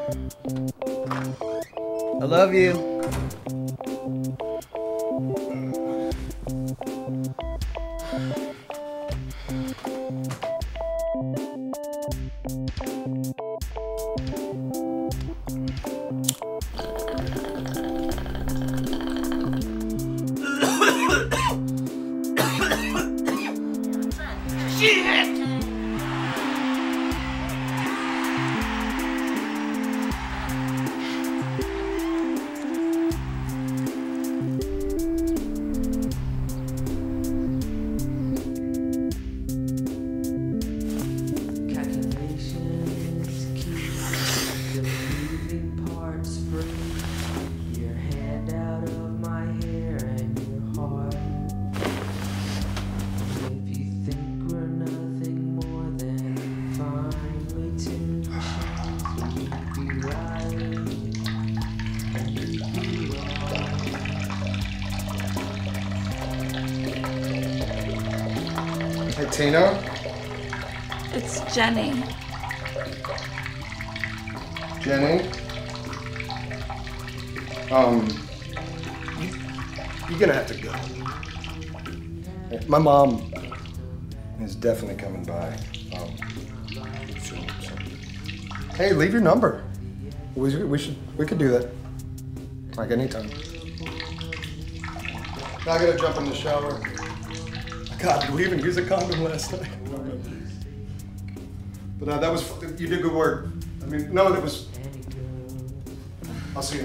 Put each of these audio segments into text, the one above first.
I love you. Tina? It's Jenny. Jenny? You're gonna have to go. My mom is definitely coming by. Soon. Hey, leave your number. We could do that. Like anytime. Now I gotta jump in the shower. God, did we even use a condom last night? But that was, you did good work. I mean, no, that was, I'll see you.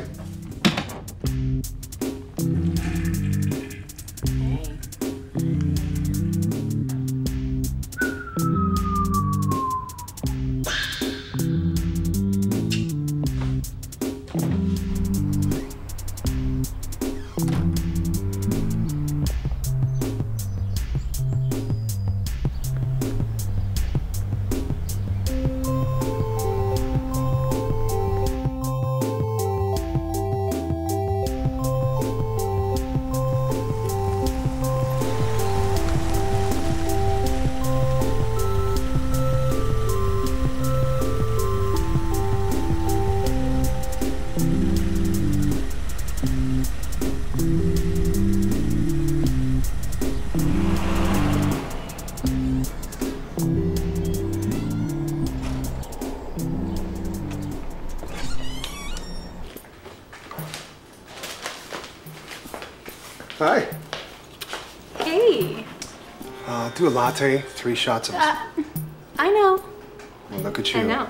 Hi. Hey. Do a latte, 3 shots of... I know. Well, look at you. I know.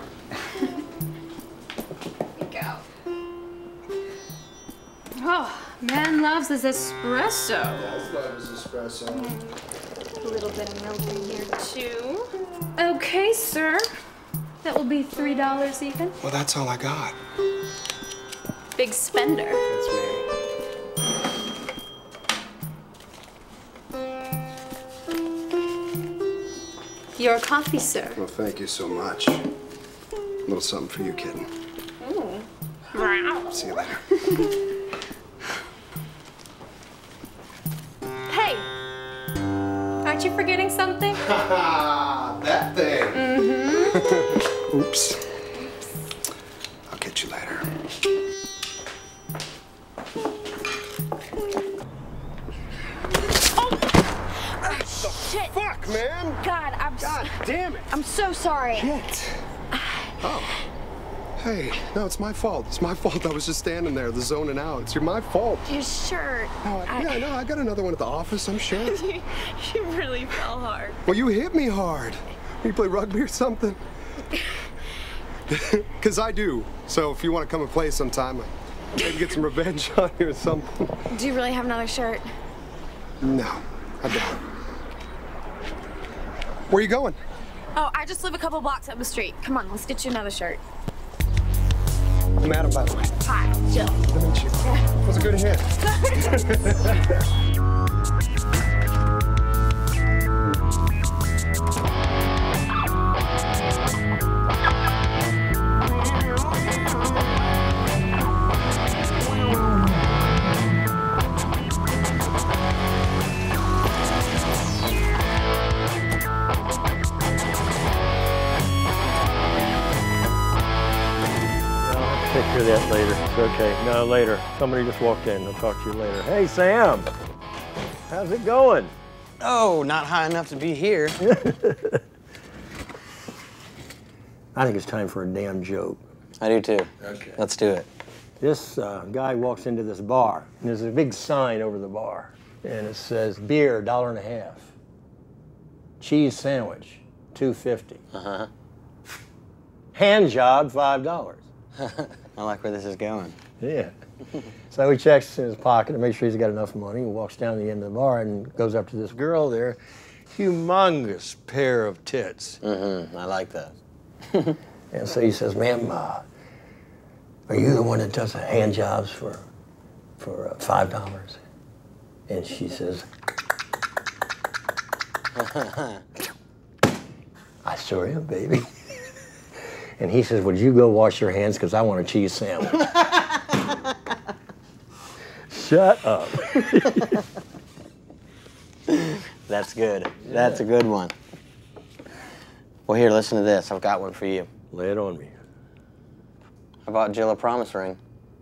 Go. Oh, man loves his espresso. Yes, love is espresso. A little bit of milk in here, too. Okay, sir. That will be $3 even. Well, that's all I got. Big spender. That's me. Your coffee, sir. Well, thank you so much. A little something for you, kitten. Ooh. See you later. Hey! Aren't you forgetting something? That thing. Mm-hmm. Oops. I'll get you later. Shit. Fuck, man! God damn it! I'm so sorry. Shit. Oh. Hey, no, it's my fault. It's my fault. I was just standing there, zoning out. It's my fault. Your shirt. No, yeah, no, I got another one at the office, I'm sure. You really fell hard. Well, you hit me hard. You play rugby or something? Because I do. So if you want to come and play sometime, maybe get some revenge on you or something. Do you really have another shirt? No, I don't. Where are you going? Oh, I just live a couple blocks up the street. Come on, let's get you another shirt. I'm Adam, by the way. Hi, Jill. Good to meet you. It was a good hit. take care of that later. It's okay. No, later. Somebody just walked in. I'll talk to you later. Hey, Sam. How's it going? Oh, not high enough to be here. I think it's time for a damn joke. I do too. Okay. Let's do it. This guy walks into this bar, and there's a big sign over the bar, and it says, beer, $1.50. Cheese sandwich, $2.50. Uh-huh. Hand job, $5. I like where this is going. Yeah. So he checks in his pocket to make sure he's got enough money. He walks down the end of the bar and goes up to this girl there. Humongous pair of tits. Mm-hmm. I like that. And so he says, ma'am, are you the one that does the hand jobs for $5? And she says, I sure am, baby. And he says, would you go wash your hands because I want a cheese sandwich. Shut up. That's good. That's a good one. Well, here, listen to this. I've got one for you. Lay it on me. I bought Jill a promise ring.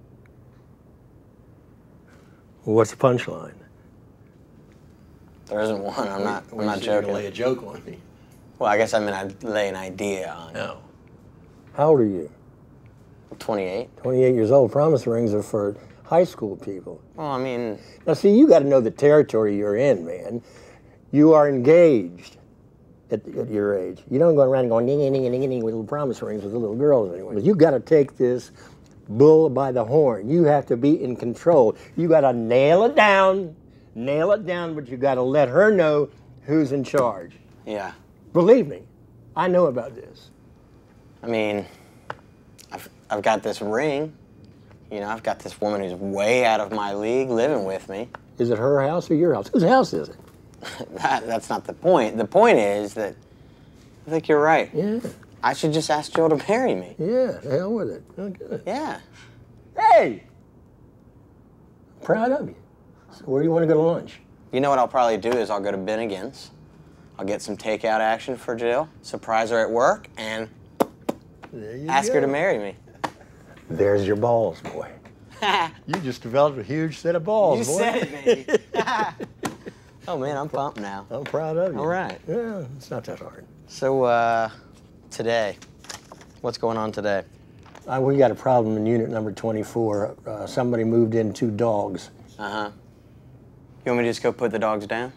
Well, what's the punchline? There isn't one. I'm not You're gonna joking. lay a joke on me. Well, I guess I mean I'd lay an idea on it. No. How old are you? 28. 28 years old. Promise rings are for high school people. Well, I mean, Now, see, you got to know the territory you're in, man. You are engaged at your age. You don't go around going ding, ding, ding, ding, ding with little promise rings with the little girls anyway. You got to take this bull by the horn. You have to be in control. You got to nail it down, but you got to let her know who's in charge. yeah. Believe me, I know about this. I mean, I've got this ring. You know, I've got this woman who's way out of my league living with me. Is it her house or your house? Whose house is it? That's not the point. The point is that I think you're right. Yeah. I should just ask Jill to marry me. Yeah, the hell with it. Oh, good. Yeah. Hey! Proud of you. So where do you want to go to lunch? You know what I'll probably do is I'll go to Bennigan's. I'll get some takeout action for Jill, surprise her at work, and ask her to marry me. There's your balls, boy. You just developed a huge set of balls, You boy. said it, baby. Oh, man, I'm pumped now. I'm proud of you. All right. Yeah, it's not that hard. So, today, what's going on today? We got a problem in unit number 24. Somebody moved in 2 dogs. Uh-huh. You want me to just go put the dogs down?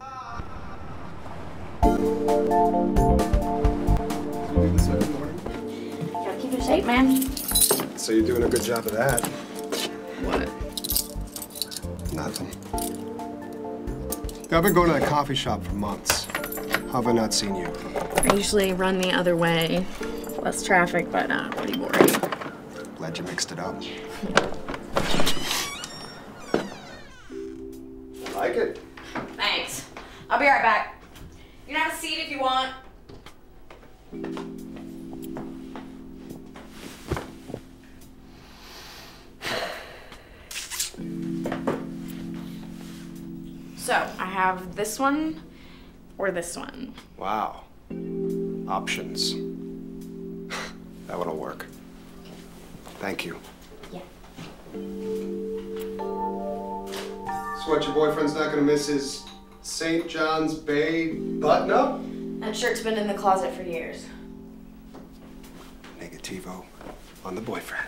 Gotta keep in shape, man. So you're doing a good job of that. What? Nothing. I've been going to that coffee shop for months. How have I not seen you? I usually run the other way. Less traffic, but pretty boring. Glad you mixed it up. Like it? Thanks. I'll be right back. You can have a seat if you want. So, I have this one or this one. Wow. Options. That one'll work. Thank you. Yeah. So what, your boyfriend's not gonna miss his St. John's Bay button-up? That shirt's been in the closet for years. Negativo on the boyfriend.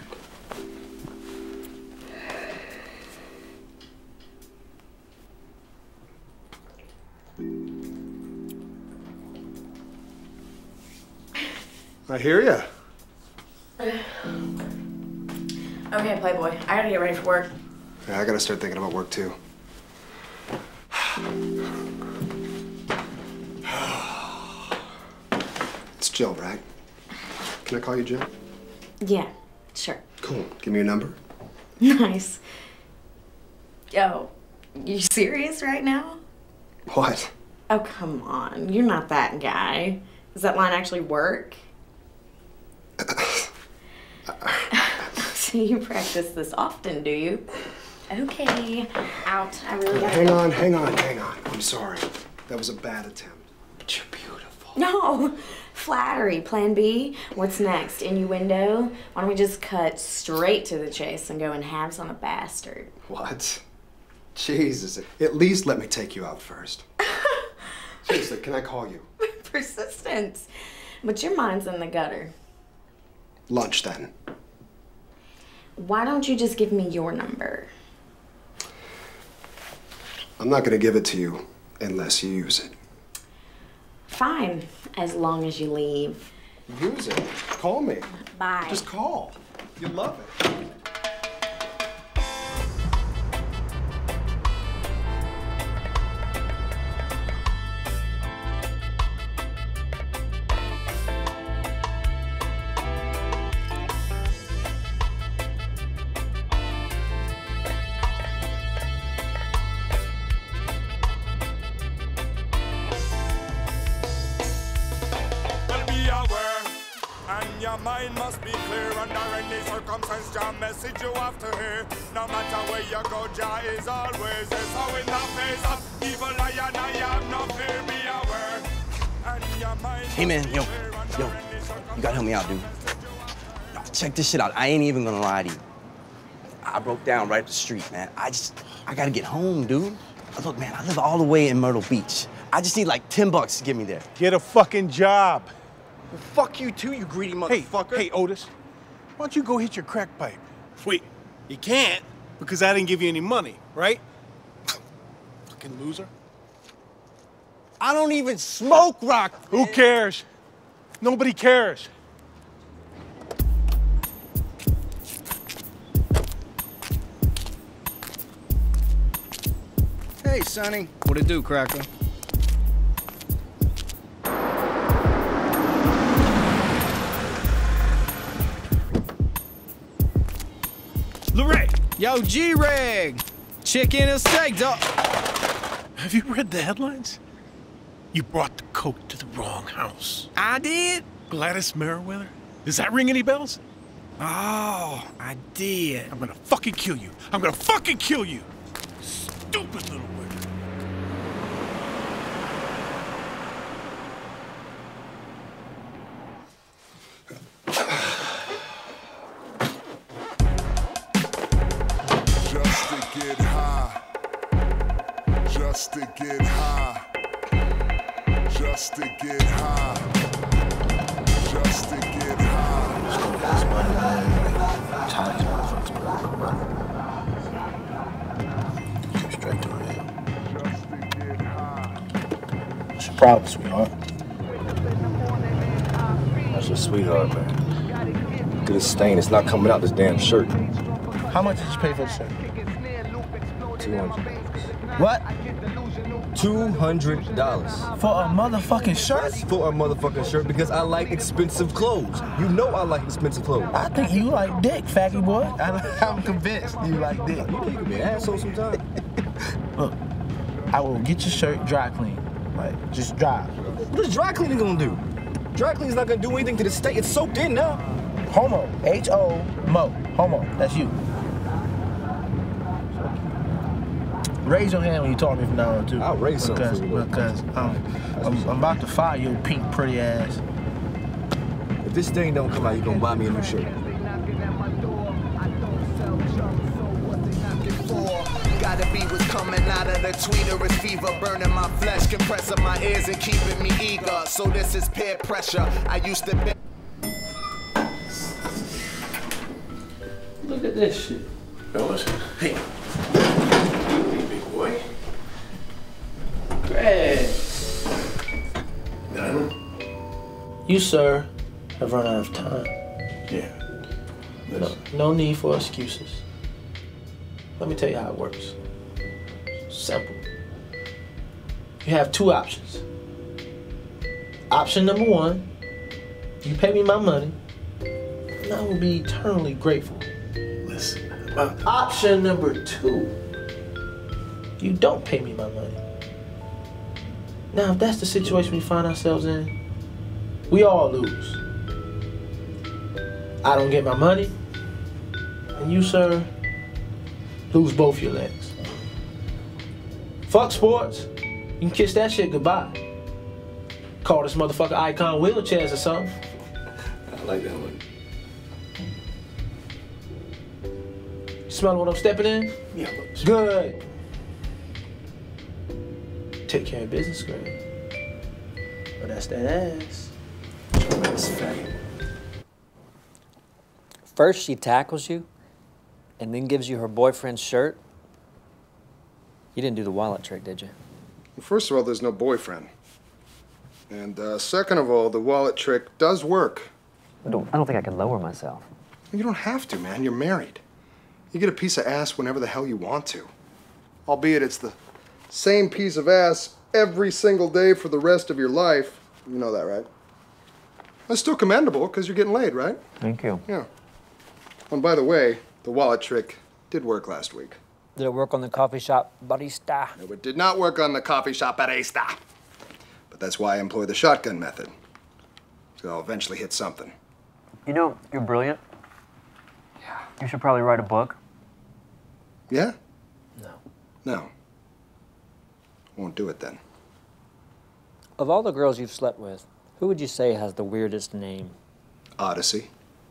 I hear ya. Okay, Playboy, I gotta get ready for work. Yeah, I gotta start thinking about work too. It's Jill, right? Can I call you Jill? Yeah, sure. Cool. Give me your number. Nice. Yo, you serious right now? What? Oh, come on. You're not that guy. Does that line actually work? So you practice this often, do you? Okay, out. I really gotta Hang go. on, hang on, hang on. I'm sorry. That was a bad attempt. But you're beautiful. No, flattery. Plan B? What's next? Innuendo? Why don't we just cut straight to the chase and go in halves on a bastard? What? Jesus, at least let me take you out first. Seriously, can I call you? Persistence. But your mind's in the gutter. Lunch, then. Why don't you just give me your number? I'm not gonna give it to you unless you use it. Fine, as long as you leave. Use it. Call me. Bye. Just call. You love it. Your mind must be clear under any circumstance. Jah message you have to hear. No matter where you go, Jah is always there. So in the face of evil, I have no fear. Be aware. And your mind Hey man, yo, you gotta help me out, dude. Yo, check this shit out. I ain't even gonna lie to you. I broke down right up the street, man. I gotta get home, dude. Look, man, I live all the way in Myrtle Beach. I just need like $10 to get me there. Get a fucking job. Well, fuck you too, you greedy motherfucker. Hey, Otis, why don't you go hit your crack pipe? Wait, you can't because I didn't give you any money, right? Fucking loser. I don't even smoke rock. Man. Who cares? Nobody cares. Hey, Sonny. What it do, Cracker? Lorraine! Yo, G-Reg! Chicken and steak, dog. Have you read the headlines? You brought the coke to the wrong house. I did? Gladys Merriweather? Does that ring any bells? Oh, I did. I'm gonna fucking kill you. I'm gonna fucking kill you. Stupid little witch. Just to get high, just to get high, just to get high. Straight to hell. What's your problem, sweetheart? That's your sweetheart, man. Look at this stain. It's not coming out this damn shirt. How much did you pay for the shirt? $200. What? $200. For a motherfucking shirt? For a motherfucking shirt because I like expensive clothes. You know I like expensive clothes. I think you like dick, faggy boy. I'm convinced you like dick. You know you can be an asshole sometimes. Look, I will get your shirt dry clean. Like, just dry. What is dry cleaning gonna do? Dry cleaning's not gonna do anything to the state. It's soaked in now. Homo. H-O-Mo. Homo. That's you. Raise your hand when you talk to me from now on, too. I'll raise something for you. Because I'm about to fire your pink pretty ass. If this thing don't come out, you're gonna buy me a new shirt. Gotta be what's coming out of the tweeter is fever, burning my flesh, compressing my ears and keeping me eager. So this is peer pressure. I used to be. Look at this shit. Yo, listen. Hey. Big boy. Greg. Done? You, sir, have run out of time. Yeah. No need for excuses. Let me tell you how it works. Simple. You have two options. Option number one, you pay me my money, and I will be eternally grateful. Listen. Option number two, you don't pay me my money. Now, if that's the situation we find ourselves in, we all lose. I don't get my money, and you, sir, lose both your legs. Fuck sports. You can kiss that shit goodbye. Call this motherfucker Icon Wheelchairs or something. I like that one. Smell what I'm stepping in? Yeah. Good. Take care of business, Greg. But that's that ass. That's fat. First she tackles you, and then gives you her boyfriend's shirt. You didn't do the wallet trick, did you? Well, first of all, there's no boyfriend. And second of all, the wallet trick does work. I don't think I can lower myself. You don't have to, man. You're married. You get a piece of ass whenever the hell you want to. Albeit it's the same piece of ass every single day for the rest of your life. You know that, right? That's still commendable, because you're getting laid, right? Thank you. Yeah. And by the way, the wallet trick did work last week. Did it work on the coffee shop barista? No, it did not work on the coffee shop barista. But that's why I employ the shotgun method. So I'll eventually hit something. You know, you're brilliant. Yeah. You should probably write a book. Yeah? No. No. Won't do it then. Of all the girls you've slept with, who would you say has the weirdest name? Odyssey.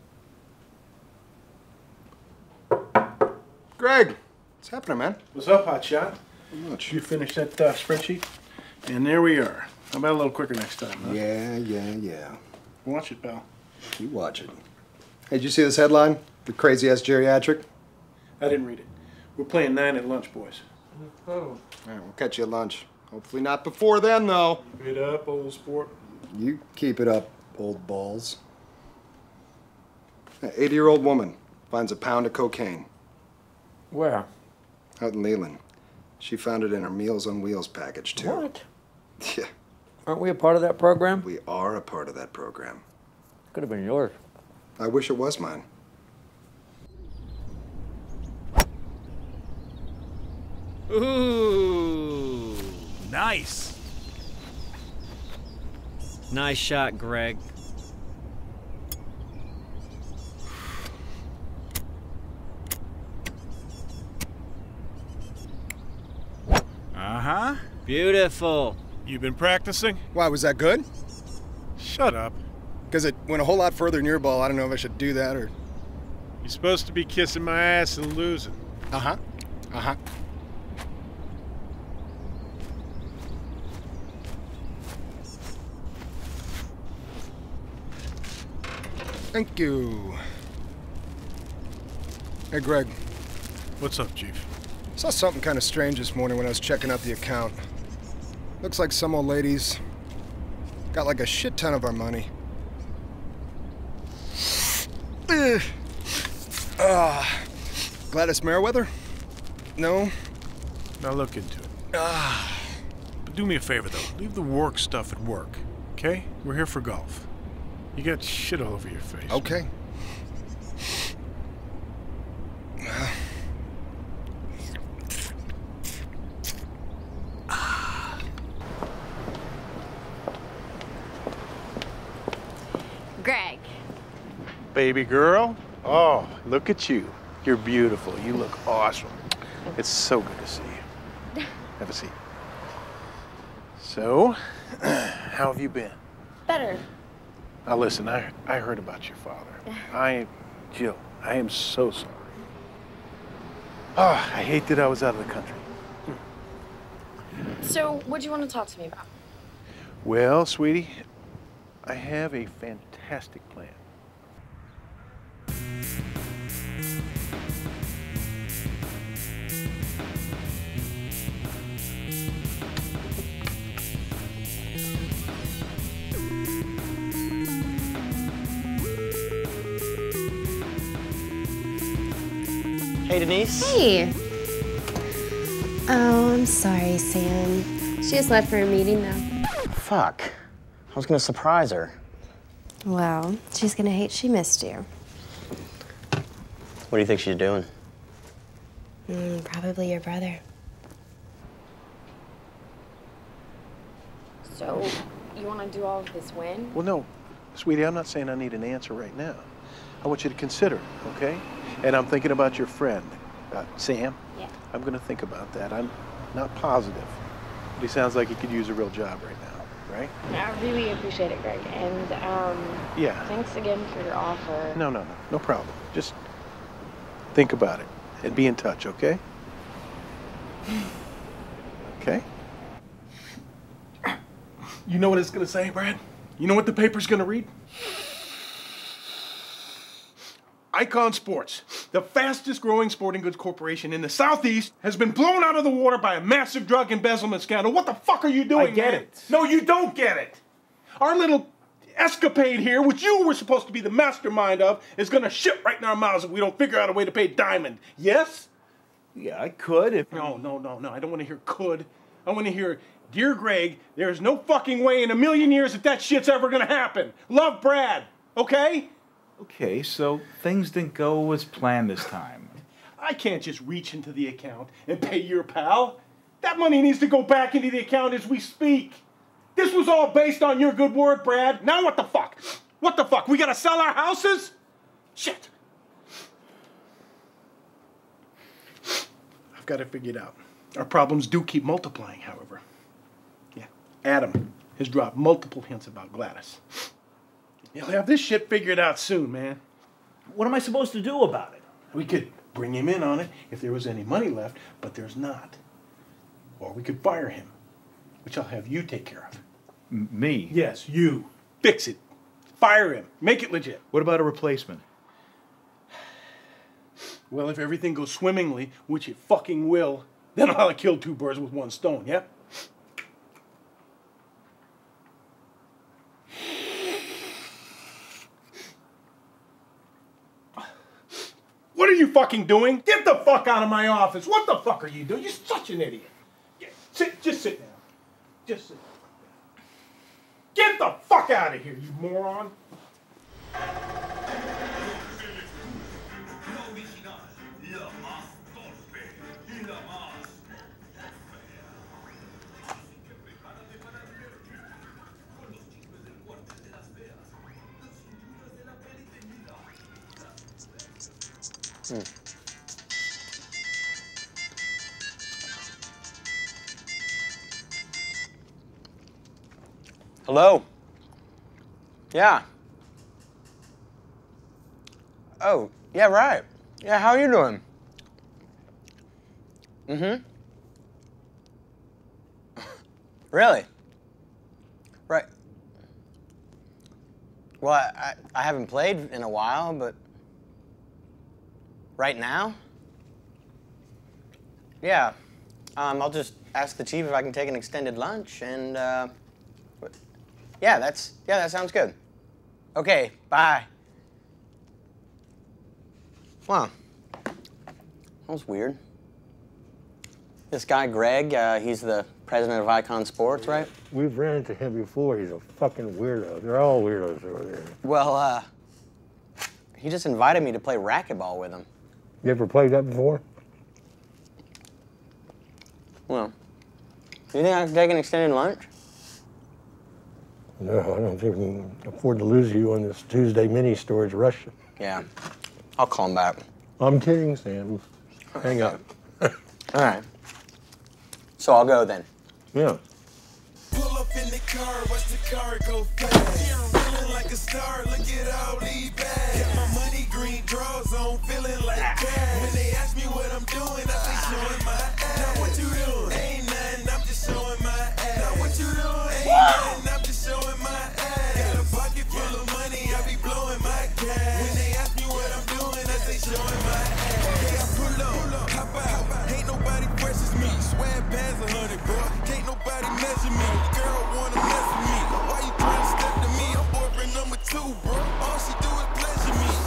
Greg, what's happening, man? What's up, hotshot? Not much. You finished that spreadsheet? And there we are. How about a little quicker next time, huh? Yeah. Watch it, pal. You watch it. Hey, did you see this headline? The crazy-ass geriatric? I didn't read it. We're playing 9 at lunch, boys. Oh. All right, we'll catch you at lunch. Hopefully not before then, though. Keep it up, old sport. You keep it up, old balls. An 80-year-old woman finds a pound of cocaine. Where? Out in Leland. She found it in her Meals on Wheels package, too. What? Yeah. Aren't we a part of that program? We are a part of that program. Could have been yours. I wish it was mine. Ooh, nice. Nice shot, Greg. Uh-huh. Beautiful. You been practicing? Why, was that good? Shut up. Because it went a whole lot further than your ball. I don't know if I should do that or... You're supposed to be kissing my ass and losing. Uh-huh. Uh-huh. Thank you. Hey, Greg. What's up, Chief? Saw something kind of strange this morning when I was checking out the account. Looks like some old ladies got like a shit ton of our money. Gladys Merriweather? No? Now look into it. But do me a favor, though. Leave the work stuff at work, okay? We're here for golf. You got shit all over your face. Okay. Greg. Baby girl? Oh, look at you. You're beautiful. You look awesome. It's so good to see you. Have a seat. So, how have you been? Better. Now listen, I heard about your father. Jill, I am so sorry. Oh, I hate that I was out of the country. So, what do you want to talk to me about? Well, sweetie, I have a fantastic plan. Hey, Denise. Hey. Oh, I'm sorry, Sam. She just left for a meeting, though. Fuck. I was gonna surprise her. Well, she's gonna hate she missed you. What do you think she's doing? Probably your brother. So, you want to do all of this when? Well, no, sweetie, I'm not saying I need an answer right now. I want you to consider it, okay? And I'm thinking about your friend, Sam. Yeah. I'm gonna think about that. I'm not positive, but he sounds like he could use a real job right now. right? I really appreciate it, Greg. And, Yeah. thanks again for your offer. No problem. Just think about it and be in touch, okay? Okay? You know what it's gonna say, Brad? You know what the paper's gonna read? Icon Sports, the fastest growing sporting goods corporation in the Southeast, has been blown out of the water by a massive drug embezzlement scandal. What the fuck are you doing, I get man? it. No, you don't get it. Our little escapade here, which you were supposed to be the mastermind of, is gonna shit right in our mouths if we don't figure out a way to pay Diamond. Yes? Yeah, I could if... No. I don't want to hear could. I want to hear, dear Greg, there's no fucking way in a million years that shit's ever gonna happen. Love, Brad. Okay? Okay, so things didn't go as planned this time. I can't just reach into the account and pay your pal. That money needs to go back into the account as we speak. This was all based on your good word, Brad. Now what the fuck? What the fuck? We gotta sell our houses? Shit. I've got it figured out. Our problems do keep multiplying, however. Yeah, Adam has dropped multiple hints about Gladys. He'll have this shit figured out soon, man. What am I supposed to do about it? We could bring him in on it if there was any money left, but there's not. Or we could fire him, which I'll have you take care of. Me? Yes, you. Fix it. Fire him. Make it legit. What about a replacement? Well, if everything goes swimmingly, which it fucking will, then I'll kill two birds with one stone, yeah? What are you fucking doing? Get the fuck out of my office. What the fuck are you doing? You're such an idiot. Just sit down. Just sit down. Get the fuck out of here, you moron. Hello? Yeah. Oh, yeah, right. Yeah, how are you doing? Mm-hmm. Really? Right. Well, I haven't played in a while, but right now? Yeah. I'll just ask the chief if I can take an extended lunch and, yeah, that sounds good. Okay, bye. Wow. That was weird. This guy, Greg, he's the president of Icon Sports, right? We've ran into him before. He's a fucking weirdo. They're all weirdos over there. Well, he just invited me to play racquetball with him. You ever played that before? Well, do you think I can take an extended lunch? No, I don't think we can afford to lose you on this Tuesday mini storage rush. Yeah, I'll call him back. I'm kidding, Sam. Hang up. All right. So I'll go then. Yeah. Pull up in the car, watch the car go fast. Feeling like a star, look at all these bags. Got my money green drawers on, feeling like cash. When they ask me what I'm doing, I say showing my ass. Now what you doing? Ain't nothing, I'm just showing my ass. Now what you doing? Ain't nothing, I'm just showing my ass. Got a pocket full of money, I be blowing my cash. When they ask me what I'm doing, I say showing my ass. Okay, I pull up, hop out. Ain't nobody fresh as me. Swag bands 100, bro. Can't nobody measure me. Girl wanna mess with me. Why you trying to step to me? I'm boyfriend number 2, bro. All she do is pleasure me.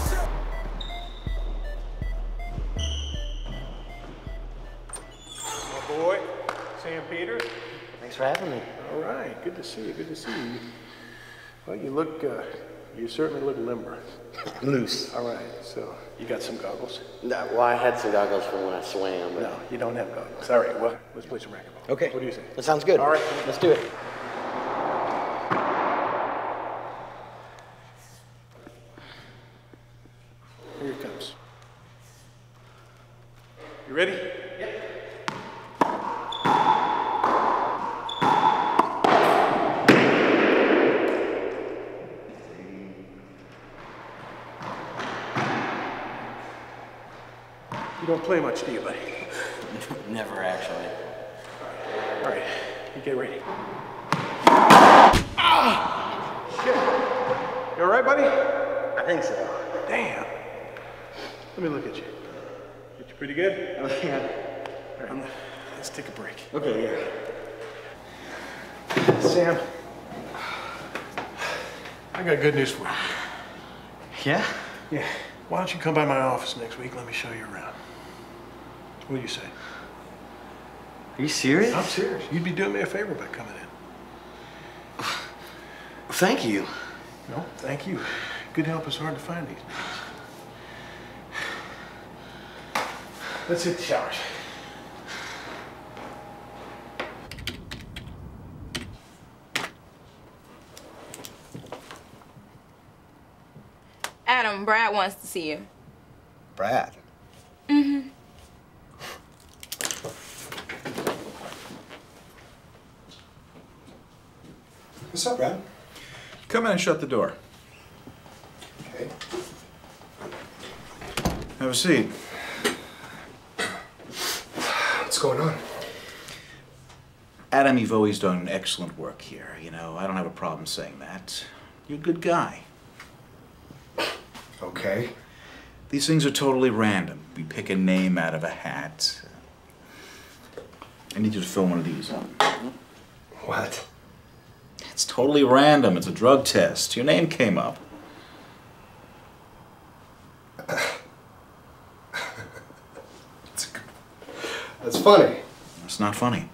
My boy, Sam Peters. Thanks for having me. All right, good to see you, good to see you. Well, you look, you certainly look limber. Loose. All right, so you got some goggles? No, well, I had some goggles from when I swam, but... No, you don't have goggles. All right, well, let's play some racquetball. Okay. What do you say? That sounds good. All right. Let's do it. Here it comes. You ready? Yep. You don't play much, do you, buddy? Never actually. All right, you get ready. Shit. You all right, buddy? I think so. Damn. Let me look at you. Get you pretty good? Oh, yeah. All right, let's take a break. Okay, yeah. Sam, I got good news for you. Yeah? Yeah. Why don't you come by my office next week? Let me show you around. What do you say? Are you serious? I'm serious. You'd be doing me a favor by coming in. Thank you. No, thank you. Good help is hard to find these days. Let's hit the showers. Adam, Brad wants to see you. Brad? Mm-hmm. What's up, Brad? Come in and shut the door. Okay. Have a seat. What's going on? Adam, you've always done excellent work here. You know, I don't have a problem saying that. You're a good guy. Okay. These things are totally random. We pick a name out of a hat. I need you to fill one of these up. What? It's totally random. It's a drug test. Your name came up. That's funny. It's not funny.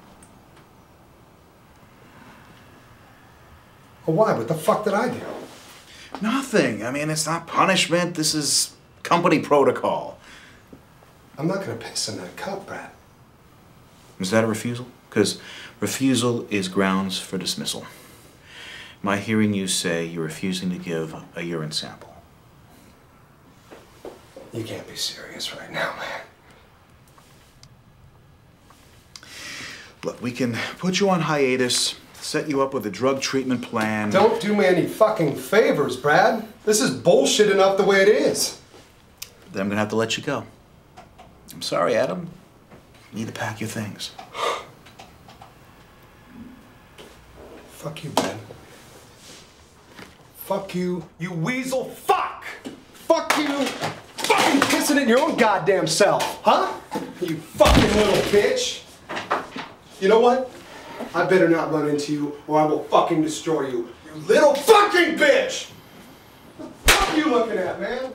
Well, why? What the fuck did I do? Nothing. I mean, it's not punishment. This is company protocol. I'm not gonna piss in that cup, Brad. Is that a refusal? Because refusal is grounds for dismissal. Am I hearing you say you're refusing to give a urine sample? You can't be serious right now, man. Look, we can put you on hiatus, set you up with a drug treatment plan. Don't do me any fucking favors, Brad. This is bullshit enough the way it is. Then I'm gonna have to let you go. I'm sorry, Adam. You need to pack your things. Fuck you, Brad. Fuck you, you weasel fuck! Fuck you! Fucking pissing in your own goddamn self, huh? You fucking little bitch! You know what? I better not run into you or I will fucking destroy you. You little fucking bitch! What are you looking at, man?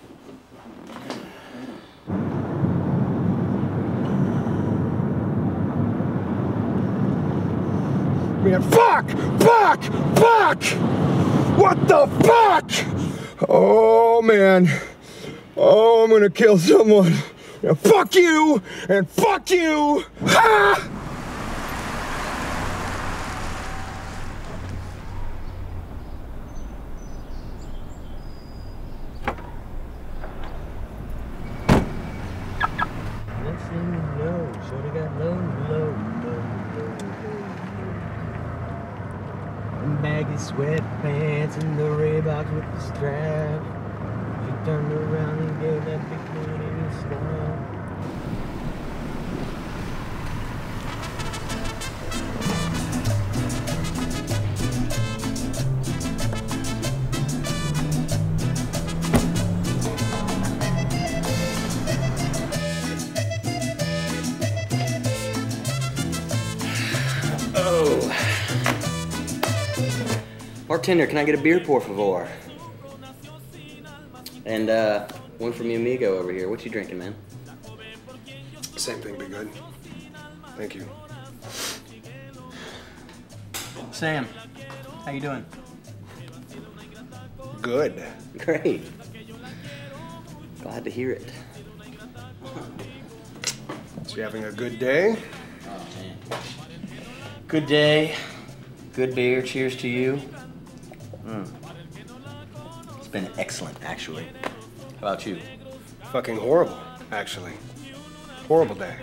Man, fuck! Fuck! Fuck! What the fuck? Oh, man. Oh, I'm gonna kill someone. Yeah, fuck you! And fuck you! Ha! Next thing you know, shorty got low. Baggy sweatpants and the Reeboks with the strap. She turned around and gave that big booty a slap. Bartender, can I get a beer, por favor? And, one from your amigo over here. What you drinking, man? Same thing, be good. Thank you. Sam, how you doing? Good. Great. Glad to hear it. So you having a good day? Oh, man. Good day. Good beer. Cheers to you. It's been excellent, actually. How about you? Fucking horrible, actually. Horrible day.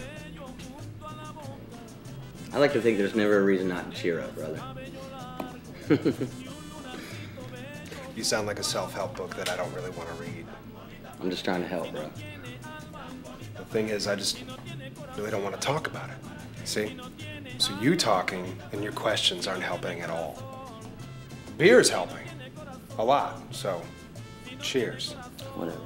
I like to think there's never a reason not to cheer up, brother. You sound like a self-help book that I don't really want to read. I'm just trying to help, bro. The thing is, I just really don't want to talk about it. See? So you talking and your questions aren't helping at all. Beer's helping. A lot. So, cheers. Whatever.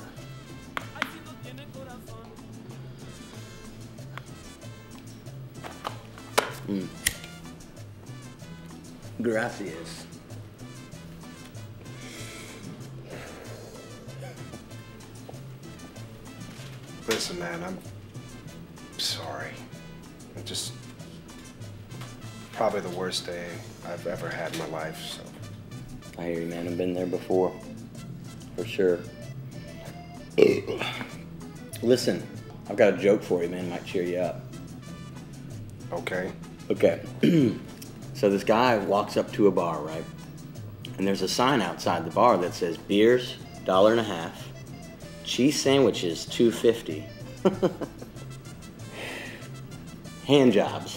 Gracias. Listen, man, I'm sorry. It just probably the worst day I've ever had in my life, so. I hear you, man. I've been there before. For sure. Listen, I've got a joke for you, man. It might cheer you up. Okay. Okay. So this guy walks up to a bar, right? And there's a sign outside the bar that says beers, $1.50. Cheese sandwiches, $2.50. Hand jobs,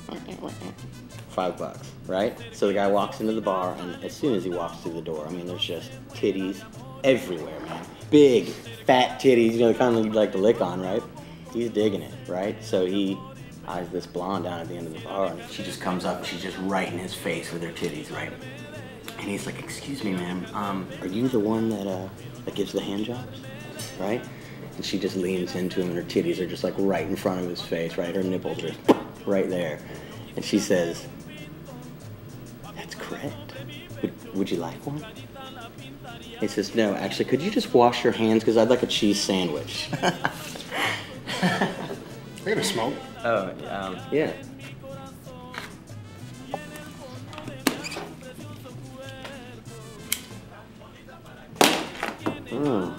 $5, right? So the guy walks into the bar, and as soon as he walks through the door, I mean, there's just titties everywhere, man. Big, fat titties, you know, the kind that you'd like to lick on, right? He's digging it, right? So he eyes this blonde down at the end of the bar, and she just comes up and she's just right in his face with her titties, right? And he's like, "Excuse me, ma'am, are you the one that gives the hand jobs?" Right? And she just leans into him, and her titties are just like right in front of his face, right? Her nipples are right there. And she says, "That's correct. Would you like one?" He says, "No, actually, could you just wash your hands? Because I'd like a cheese sandwich." You gonna smoke? Oh, yeah. Mm.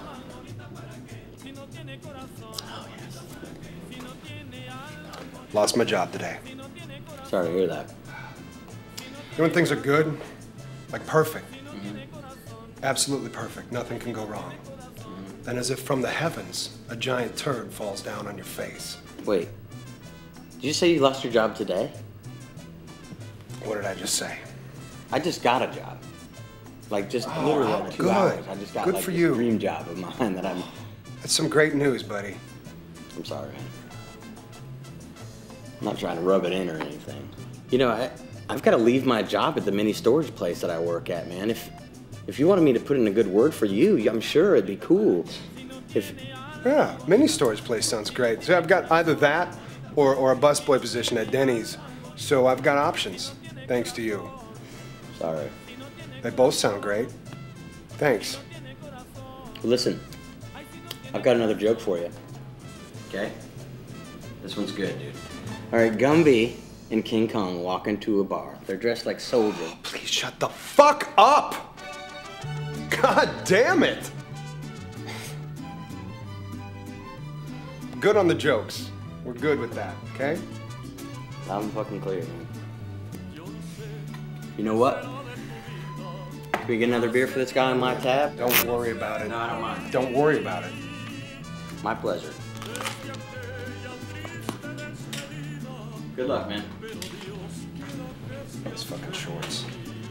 Lost my job today. Sorry to hear that. You know when things are good? Like perfect. Absolutely perfect. Nothing can go wrong. Then as if from the heavens, a giant turd falls down on your face. Wait, did you say you lost your job today? What did I just say? I just got a job. Like just literally like 2 good. hours. I just got Good like for this you. dream job of mine that I'm... That's some great news, buddy. I'm sorry, man. I'm not trying to rub it in or anything. You know, I've got to leave my job at the mini storage place that I work at, man. If you wanted me to put in a good word for you, I'm sure it'd be cool. Yeah, mini storage place sounds great. So I've got either that or a busboy position at Denny's. So I've got options, thanks to you. Sorry. They both sound great. Thanks. Listen, I've got another joke for you. Okay? This one's good, dude. All right, Gumby and King Kong walk into a bar. They're dressed like soldiers. Oh, please shut the fuck up! God damn it! Good on the jokes. We're good with that, okay? I'm fucking clear, man. You know what? Can we get another beer for this guy on my tab? Don't worry about it. No, I don't mind. Don't worry about it. My pleasure. Good luck, man. Those fucking shorts.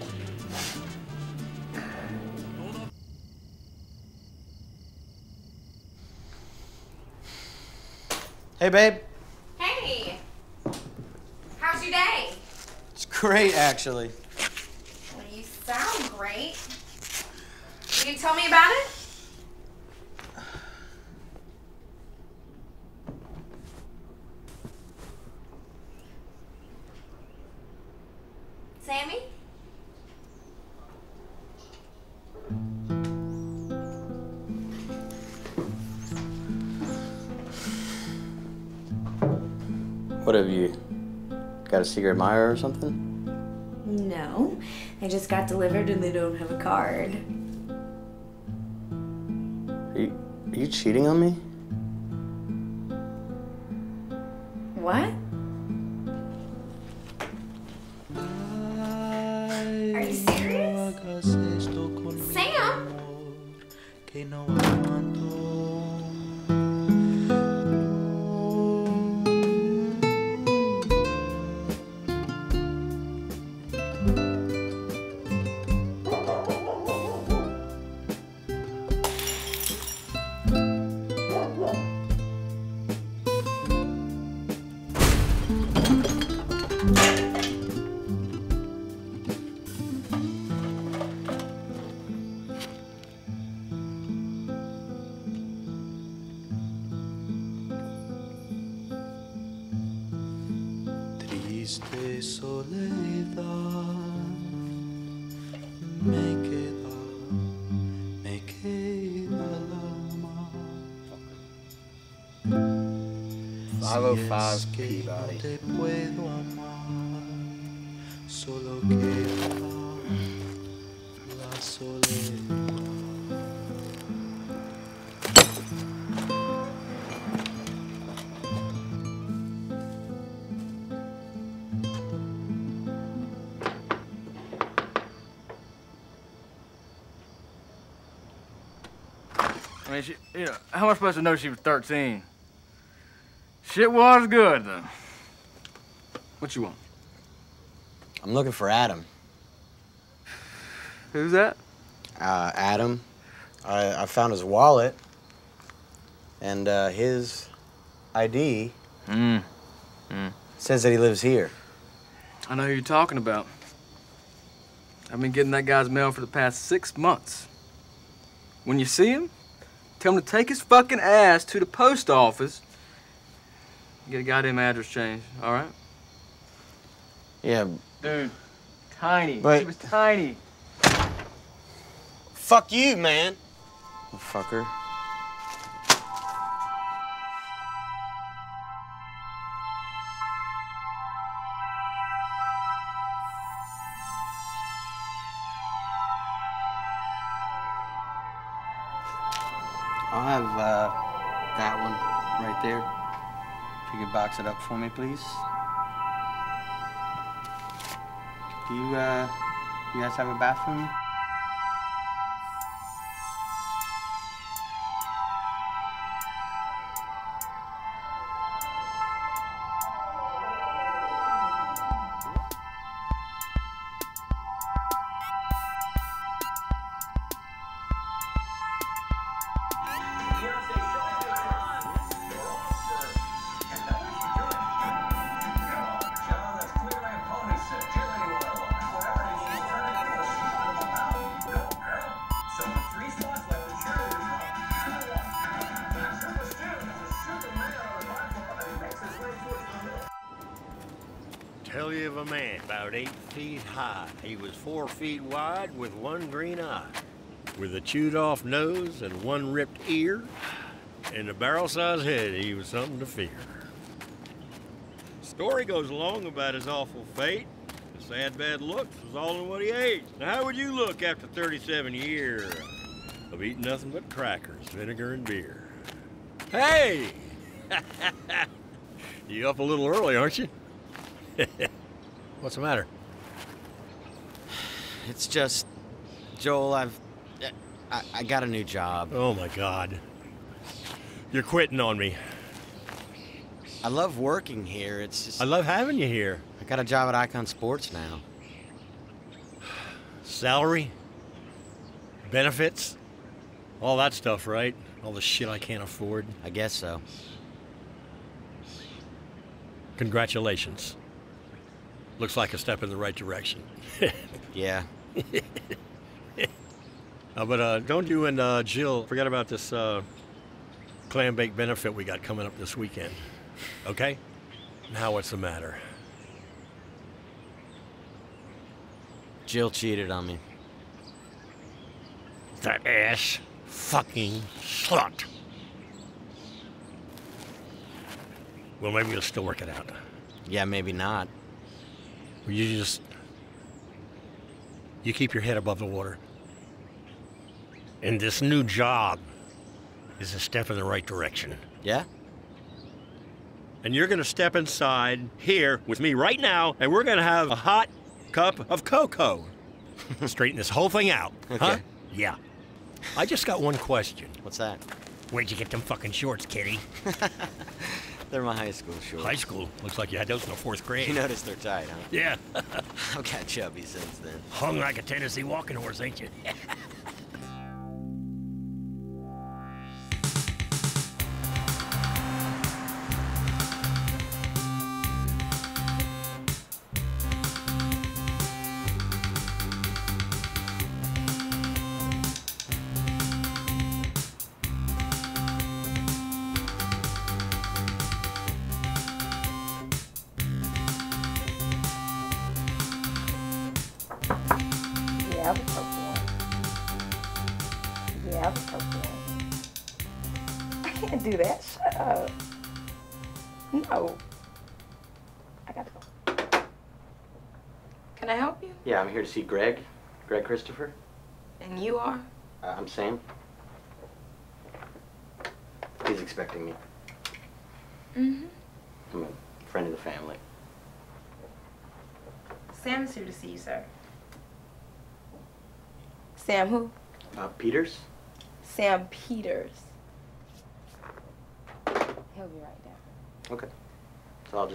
Hey, babe. Hey! How's your day? It's great, actually. Well, you sound great. You can tell me about it? Sammy? What have you got a secret admirer or something? No. They just got delivered and they don't have a card. Are you cheating on me? What? Are you serious? Sam? triste soledad me queda el alma. 505 Si es que Peabody. no te puedo amar, solo queda la soledad. I mean, you know, how am I supposed to know she was 13? Shit was good, though. What you want? I'm looking for Adam. Who's that? Adam. I found his wallet and his ID says that he lives here. I know who you're talking about. I've been getting that guy's mail for the past 6 months. When you see him, tell him to take his fucking ass to the post office and get a goddamn address changed, all right? Yeah. Dude, tiny. But- She was tiny. Fuck you, man. Fucker. I'll have that one right there. If you could box it up for me, please. Do you guys have a bathroom? Tell you of a man about 8 feet high. He was 4 feet wide with one green eye, with a chewed-off nose and one ripped ear, and a barrel-sized head. He was something to fear. Story goes along about his awful fate. The sad bad looks was all in what he ate. Now, how would you look after 37 years of eating nothing but crackers, vinegar, and beer? Hey! You up a little early, aren't you? What's the matter? It's just, Joel, I got a new job. Oh my God. You're quitting on me. I love working here. It's just... I love having you here. I got a job at Icon Sports now. Salary? Benefits? All that stuff, right? All the shit I can't afford. I guess so. Congratulations. Looks like a step in the right direction. Yeah. But don't you and Jill forget about this clam bake benefit we got coming up this weekend. Okay? Now what's the matter? Jill cheated on me. That ass fucking slut. Well, maybe you'll still work it out. Yeah, maybe not. You keep your head above the water. And this new job is a step in the right direction. Yeah? And you're gonna step inside here with me right now, and we're gonna have a hot cup of cocoa. Straighten this whole thing out. Okay. Huh? Yeah. I just got one question. What's that? Where'd you get them fucking shorts, kitty? They're my high school shorts. High school? Looks like you had those in the 4th grade. You noticed they're tight, huh? Yeah. I've got chubby since then. Hung like a Tennessee walking horse, ain't you? Yeah, the purple one. Yeah, the purple one. I can't do that. Shut up. No. I gotta go. Can I help you? Yeah, I'm here to see Greg. Greg Christopher. And you are? I'm Sam. He's expecting me. Mm-hmm. I'm a friend of the family. Sam's here to see you, sir. Sam who? Peters? Sam Peters. He'll be right there. Okay. So I'll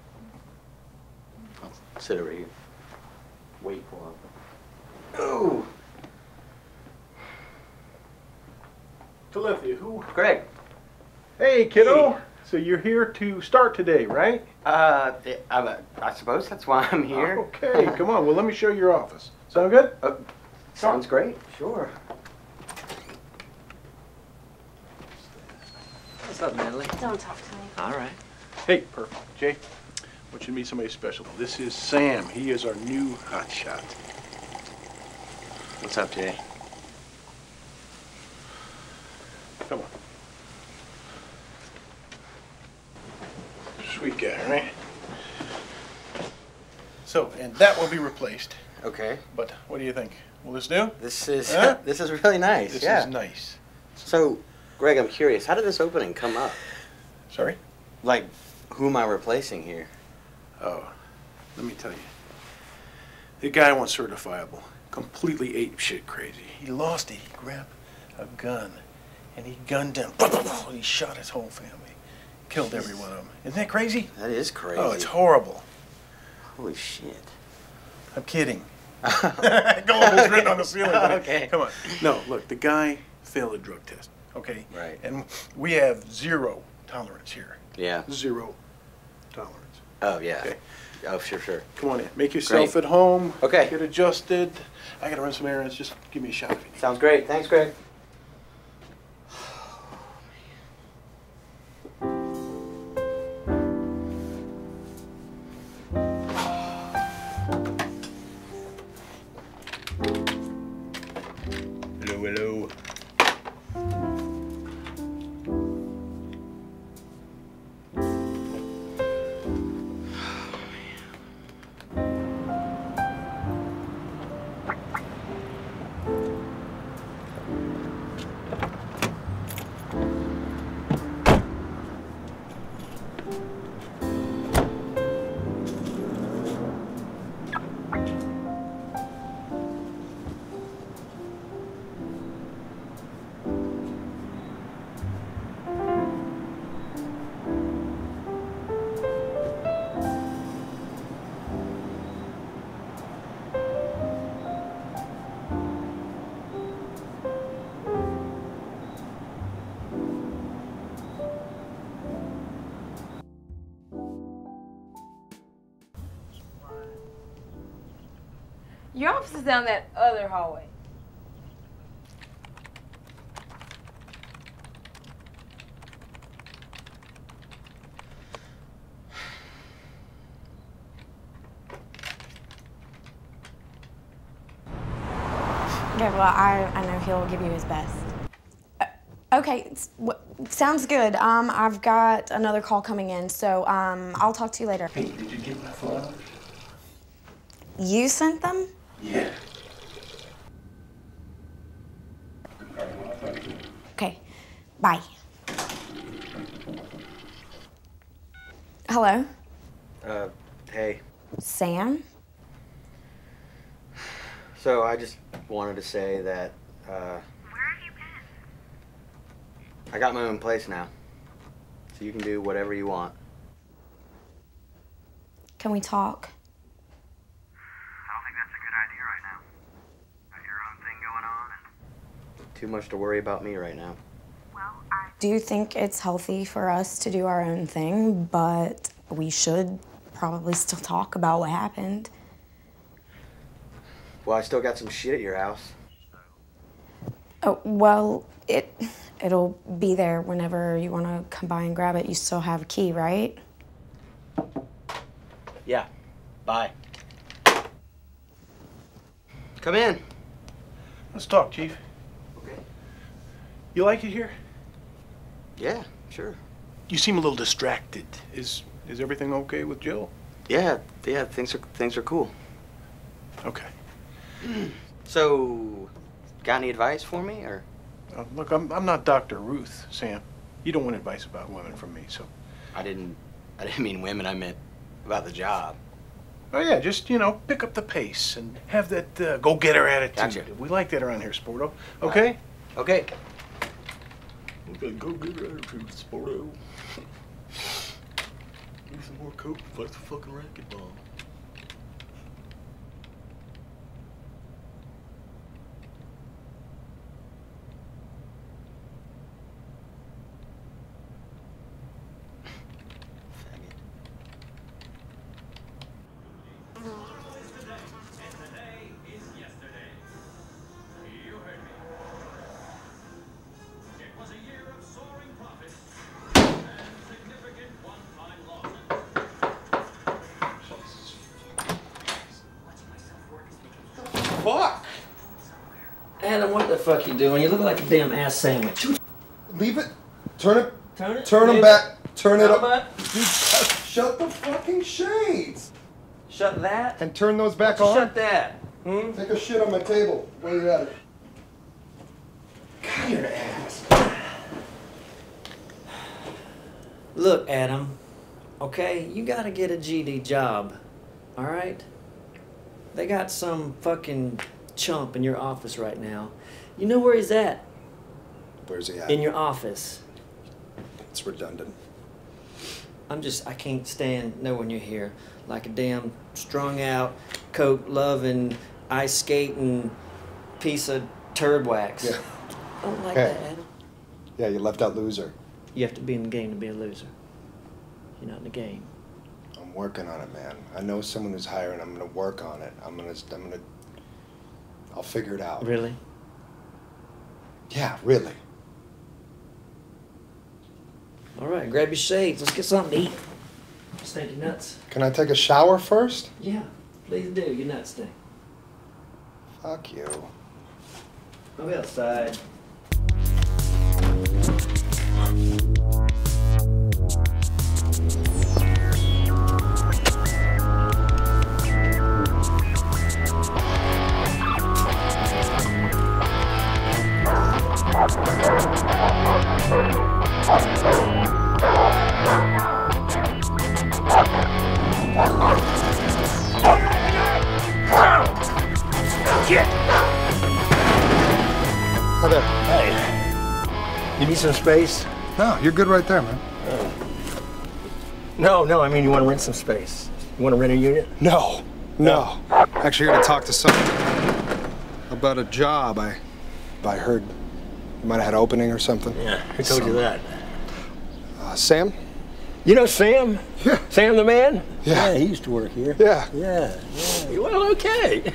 sit over here. Wait for him. Oh! Talithia, who? Greg. Hey, kiddo. So you're here to start today, right? I suppose that's why I'm here. Okay, come on. Well, let me show you your office. Sound good? Sounds great. Sure. What's up, Natalie? Don't talk to me. All right. Hey, perfect. Jay, I want you to meet somebody special. This is Sam. He is our new hotshot. What's up, Jay? Come on. Sweet guy, right? So, and that will be replaced. Okay. But what do you think? Will this do? This is Huh? this is really nice. This yeah. is nice. So, Greg, I'm curious. How did this opening come up? Sorry? Like, who am I replacing here? Oh, let me tell you. The guy went certifiable. Completely ape shit crazy. He lost it. He grabbed a gun and he gunned him. He shot his whole family. Killed every one of them. Isn't that crazy? That is crazy. Oh, it's horrible. Holy shit. I'm kidding. Gold's written on the ceiling. Buddy. Okay. Come on. No, look, the guy failed a drug test. Okay? Right. And we have zero tolerance here. Yeah. Zero tolerance. Oh, yeah. Okay. Oh, sure. Come on in. Make yourself Great. at home. Okay. Get adjusted. I gotta run some errands. Just give me a shot if you need. Sounds great. Thanks, Greg. Hello. Your office is down that other hallway. Okay, well, I know he'll give you his best. Okay, sounds good. I've got another call coming in, so I'll talk to you later. Hey, did you get my flowers? You sent them? Yeah. Okay, bye. Hello? Hey. Sam? So I just wanted to say that, Where have you been? I got my own place now. So you can do whatever you want. Can we talk? I don't think that's a good idea right now. Got your own thing going on and... Too much to worry about me right now. Do you think it's healthy for us to do our own thing, but we should probably still talk about what happened? Well, I still got some shit at your house. Oh, well, it'll be there whenever you want to come by and grab it. You still have a key, right? Yeah. Bye. Come in. Let's talk, Chief. Okay. You like it here? Yeah, sure. You seem a little distracted. Is everything okay with Jill? Yeah, things are cool. Okay. So, got any advice for me, or? Look, I'm not Dr. Ruth, Sam. You don't want advice about women from me, so. I didn't mean women. I meant about the job. Oh yeah, just pick up the pace and have that go-getter attitude. Gotcha. We like that around here, Sporto. Okay? Okay. Okay, go-getter attitude, Sporto. Give me some more coke, fight the fucking racquetball. Fuck! Adam, what the fuck you doing? You look like a damn ass sandwich. Leave it. Turn it. Turn it. Turn them back. Turn it up. Back. Dude, shut the fucking shades. Shut that. And turn those back Why don't you on. Shut that. Take a shit on my table while you're at it. God, you're an ass. Look, Adam, okay? You gotta get a GD job, all right? They got some fucking chump in your office right now. You know where he's at? Where's he at? In your office. It's redundant. I can't stand knowing you're here. Like a damn strung out, coke loving, ice skating piece of turd wax. Yeah. I don't like Hey. that, Adam. Yeah, you left out loser. You have to be in the game to be a loser. You're not in the game. I'm working on it, man. I know someone who's hiring. I'm gonna work on it. I'll figure it out. Really? Yeah, really. All right, grab your shades. Let's get something to eat. Stink your nuts. Can I take a shower first? Yeah, please do. Your nuts stink. Fuck you. I'll be outside. Hi there. Hey. You need some space? No, you're good right there, man. No, I mean you want to rent some space. You want to rent a unit? No. Actually, here to talk to someone about a job. I heard you might have had an opening or something. Yeah, who told you that? Sam? You know Sam? Yeah. Sam the man? Yeah. He used to work here. Yeah. Yeah. Well, okay.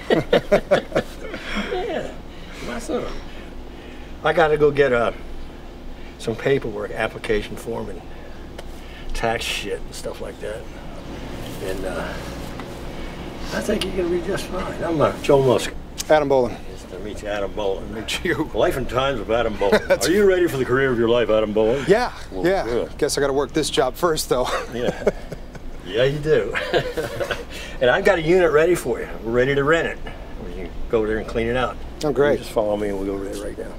Yeah. My son. I got to go get some paperwork, application form, and tax shit and stuff like that. And I think you're going to be just fine. I'm Joe Musk. Adam Bolin. Nice to meet you, Adam Bolin. Meet you. Life and Times of Adam Bolin. Are you ready for the career of your life, Adam Bolin? Yeah, Well, yeah. good. Guess I got to work this job first, though. Yeah. Yeah, you do. And I've got a unit ready for you. We're ready to rent it. We can go there and clean it out. Oh, great. You just follow me and we'll go over there right now.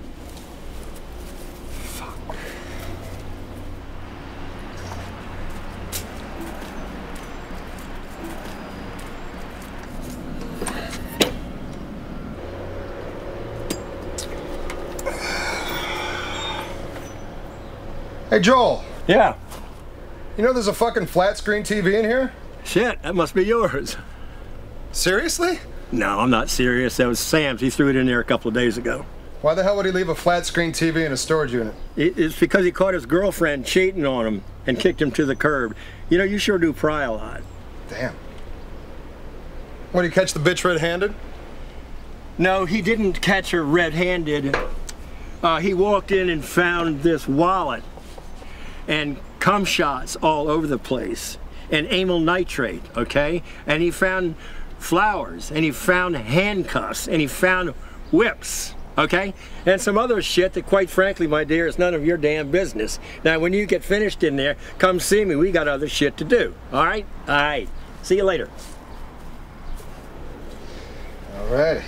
Hey, Joel. Yeah. You know there's a fucking flat screen TV in here? Shit, that must be yours. Seriously? No, I'm not serious. That was Sam's. He threw it in there a couple of days ago. Why the hell would he leave a flat screen TV in a storage unit? It's because he caught his girlfriend cheating on him and kicked him to the curb. You know, you sure do pry a lot. Damn. What, did he catch the bitch red-handed? No, he didn't catch her red-handed. He walked in and found this wallet and cum shots all over the place and amyl nitrate, okay? And he found flowers and he found handcuffs and he found whips, okay? And some other shit that, quite frankly, my dear, is none of your damn business. Now, when you get finished in there, come see me. We got other shit to do, all right? All right. See you later. All right.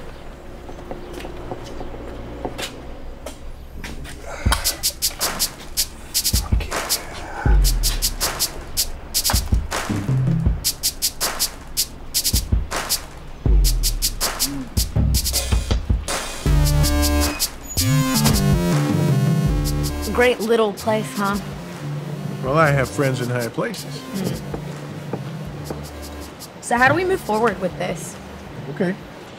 Great little place, huh? Well, I have friends in high places. So how do we move forward with this? Okay.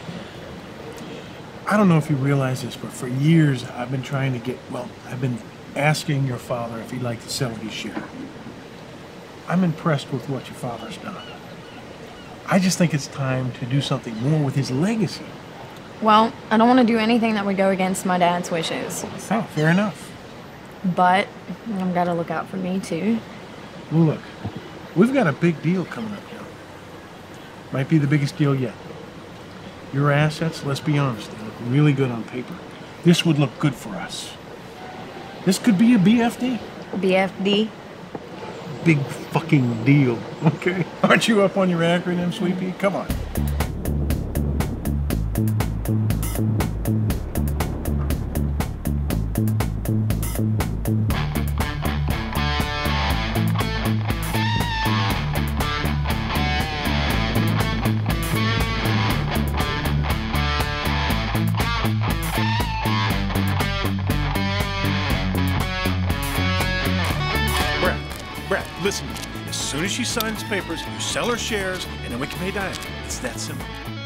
I don't know if you realize this, but for years I've been trying to I've been asking your father if he'd like to sell his share. I'm impressed with what your father's done. I just think it's time to do something more with his legacy. Well, I don't want to do anything that would go against my dad's wishes. Oh, fair enough. But I've got to look out for me, too. Well, look, we've got a big deal coming up now. Might be the biggest deal yet. Your assets, let's be honest, they look really good on paper. This would look good for us. This could be a BFD. BFD? Big fucking deal, okay? Aren't you up on your acronym, Sweet Pea? Come on. Brent, listen. As soon as she signs papers, you sell her shares, and then we can pay Diane. It's that simple.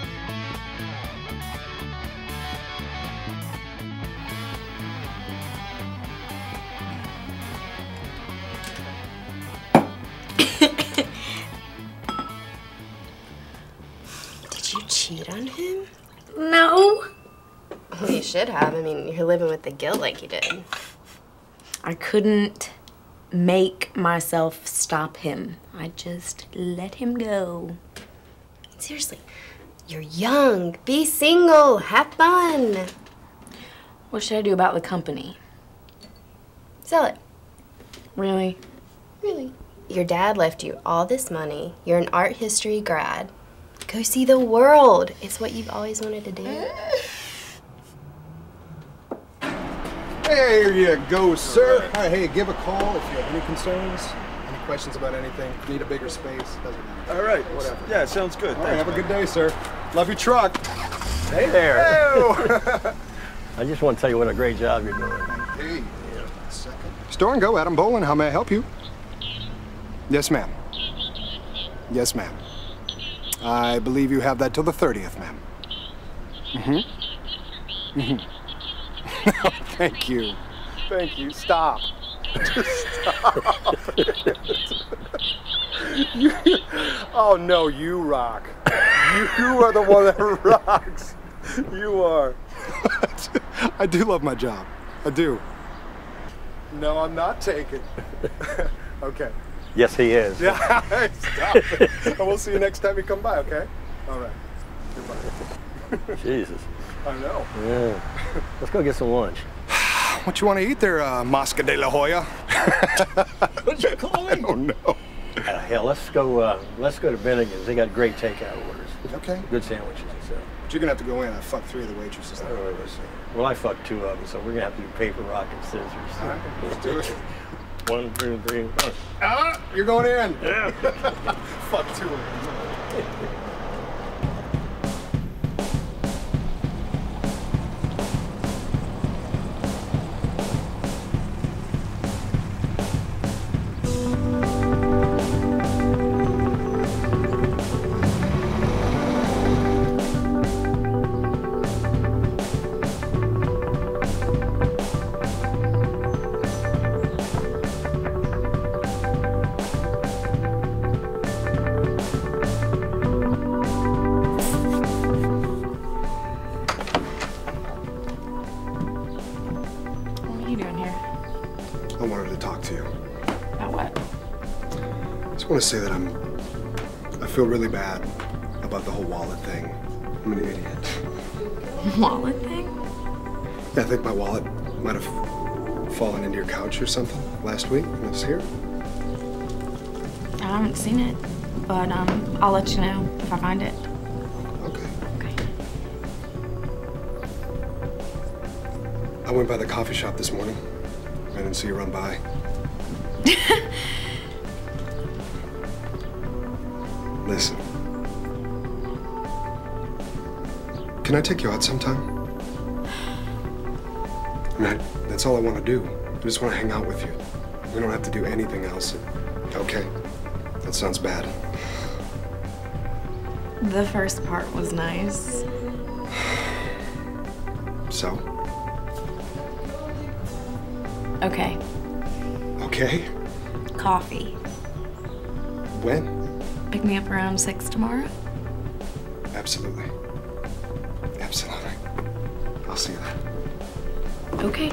Did you cheat on him? No. Well, you should have. I mean, you're living with the guilt like you did. I couldn't make myself stop him. I just let him go. Seriously, you're young. Be single. Have fun. What should I do about the company? Sell it. Really? Really? Your dad left you all this money. You're an art history grad. Go see the world. It's what you've always wanted to do. There you go, sir. All right, hey, give a call if you have any concerns, any questions about anything, need a bigger space, doesn't matter. All right. Whatever. Yeah, sounds good. All right, have a good day, sir. Love your truck. Hey there. Hey. I just want to tell you what a great job you're doing. Hey, second. Store and Go, Adam Bolin. How may I help you? Yes, ma'am. Yes, ma'am. I believe you have that till the 30th, ma'am. Thank you. Thank you. Stop. Just stop. Oh, no, you rock. You are the one that rocks. You are. I do love my job. I do. No, I'm not taking. Okay. Yes, he is. Yeah, stop it. And we'll see you next time you come by, okay? All right. Goodbye. Jesus. I know. Yeah. Let's go get some lunch. What you want to eat there, Mosca de la Hoya? What'd you call me? I don't know. Hell, let's go to Bennigan's. They got great takeout orders. Okay. Good sandwiches and stuff. But you're going to have to go in. I fucked 3 of the waitresses. Well, I fucked 2 of them, so we're going to have to do paper, rock, and scissors. All right, let's do it. 1, 2, 3, 4. Ah, you're going in. Yeah. Fuck 2 of them. I wanted to talk to you. About what? I just want to say that I feel really bad about the whole wallet thing. I'm an idiot. Wallet thing? I think my wallet might have fallen into your couch or something last week when I was here. I haven't seen it, but I'll let you know if I find it. Okay. Okay. I went by the coffee shop this morning. I didn't see you run by. Listen. Can I take you out sometime? I mean, that's all I want to do. I just want to hang out with you. We don't have to do anything else. Okay. That sounds bad. The first part was nice. So? Okay. Okay. Coffee. When? Pick me up around 6 tomorrow? Absolutely. Absolutely. I'll see you then. Okay.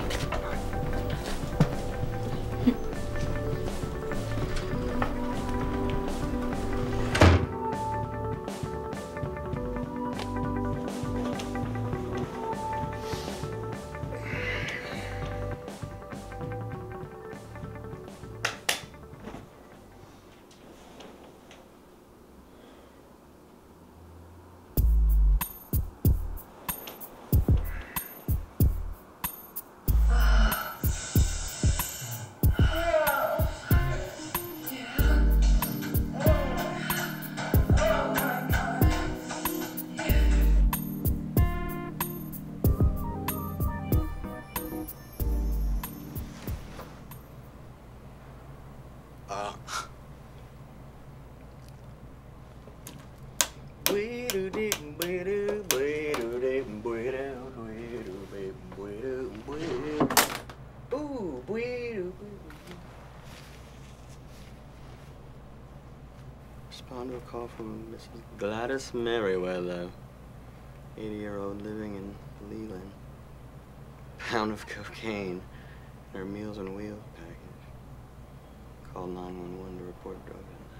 Respond to a call from Mrs. Gladys Merriweather, 80-year-old living in Leland. Pound of cocaine in her Meals on Wheels package. Call 911 to report drug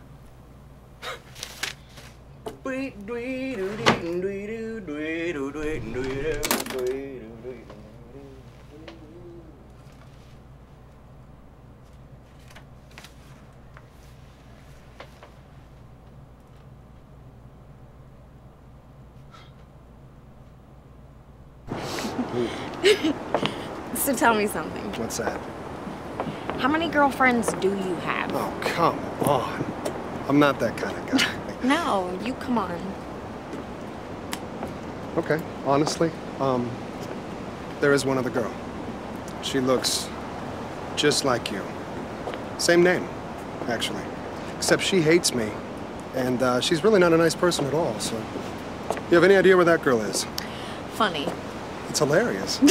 So tell me something. What's that? How many girlfriends do you have? Oh, come on. I'm not that kind of guy. No, you come on. Okay, honestly, there is one other girl. She looks just like you. Same name, actually. Except she hates me, and she's really not a nice person at all, so... You have any idea where that girl is? Funny. It's hilarious.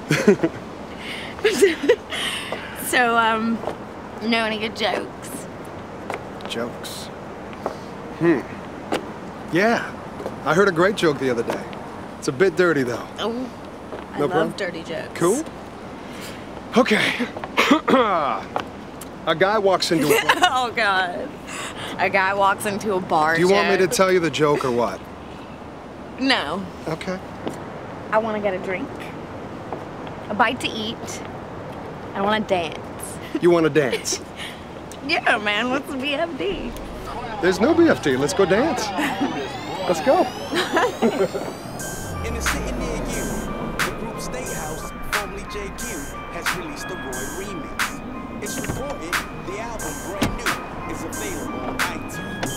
So, know any good jokes? Jokes? Yeah. I heard a great joke the other day. It's a bit dirty, though. Oh, I No love problem? dirty jokes. Cool? Okay. A guy walks into a bar. Oh, God. A guy walks into a bar. Do you want me to tell you the joke or what? No. Okay. I want to get a drink, a bite to eat. I want to dance. You want to dance? Yeah, man. What's the BFD? There's no BFD. Let's go dance. Let's go. In the city near you, the group State House, formerly JQ, has released the Roy remix. It's reported the album Brand New is available on iTunes.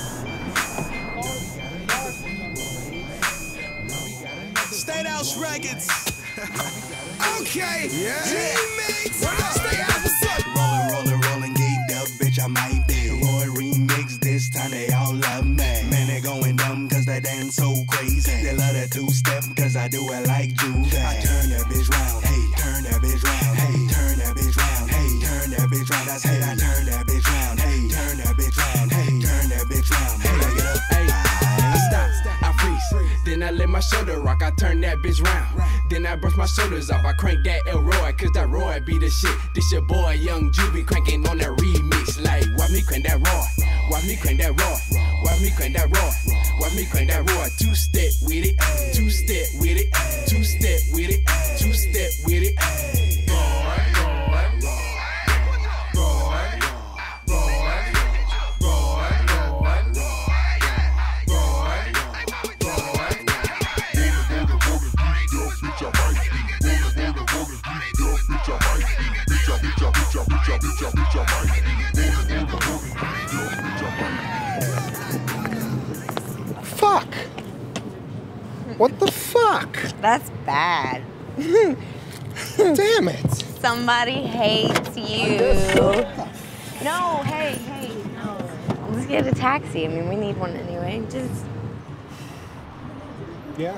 State House Records. Okay. Yeah. Teammates. Stay out the sun. Rolling, geeked up, bitch, I might be. Roy remix, this time they all love me. Man, they going dumb cause they dance so crazy. They love the two-step cause I do it like Juve. I turn that bitch round, hey, turn that bitch round, hey, turn that bitch round, hey, turn that bitch round. I said I turn that bitch round, hey, turn that bitch round, hey, turn that bitch round. Hey, get up, hey. I stop, I freeze. Then I let my shoulder rock, I turn that bitch round. Then I brush my shoulders off, I crank that Elroy, cause that Roy be the shit. This your boy, Young Juvie, cranking on that remix. Like, watch me crank that Roy, watch me crank that Roy, Watch me crank that roar. Watch me crank that roar. Two-step with it. Two-step with it. Two-step with it. Two-step with it. Fuck! What the fuck? That's bad. Damn it! Somebody hates you. No, hey, no. Let's get a taxi. I mean, we need one anyway. Just. Yeah.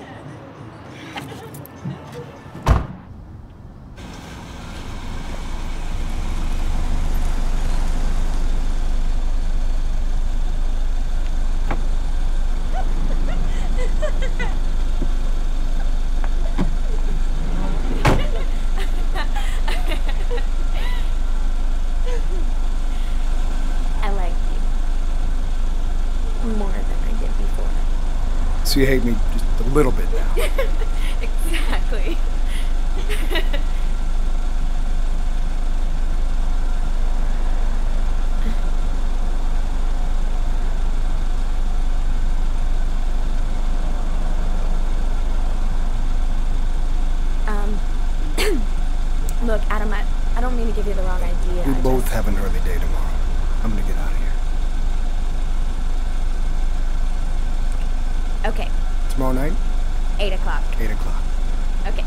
I like you more than I did before. So you hate me just a little bit now. Exactly. Look, Adam, I don't mean to give you the wrong idea. We both have an early day tomorrow. I'm gonna get out of here. Okay, Tomorrow night? 8 o'clock. 8 o'clock. Okay.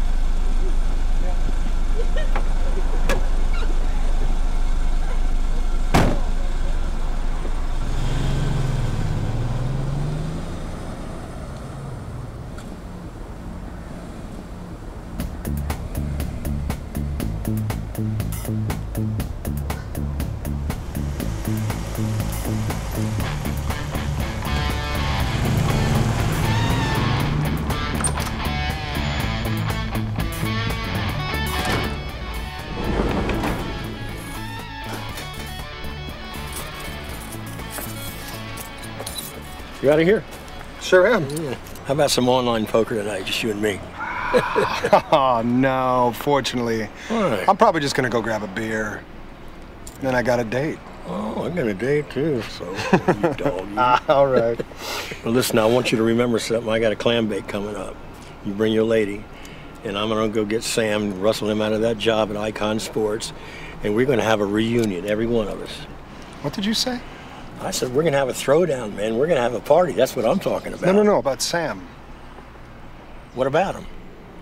You out of here? Sure am. Yeah. How about some online poker tonight, just you and me? Oh, no, fortunately. Why? I'm probably just gonna go grab a beer. And then I got a date. Oh, I got a date too, so you dog. You. All right. Well, listen, I want you to remember something. I got a clam bake coming up. You bring your lady, and I'm gonna go get Sam, rustle him out of that job at Icon Sports, and we're gonna have a reunion, every one of us. What did you say? I said, we're gonna have a throwdown, man. We're gonna have a party. That's what I'm talking about. No, about Sam. What about him?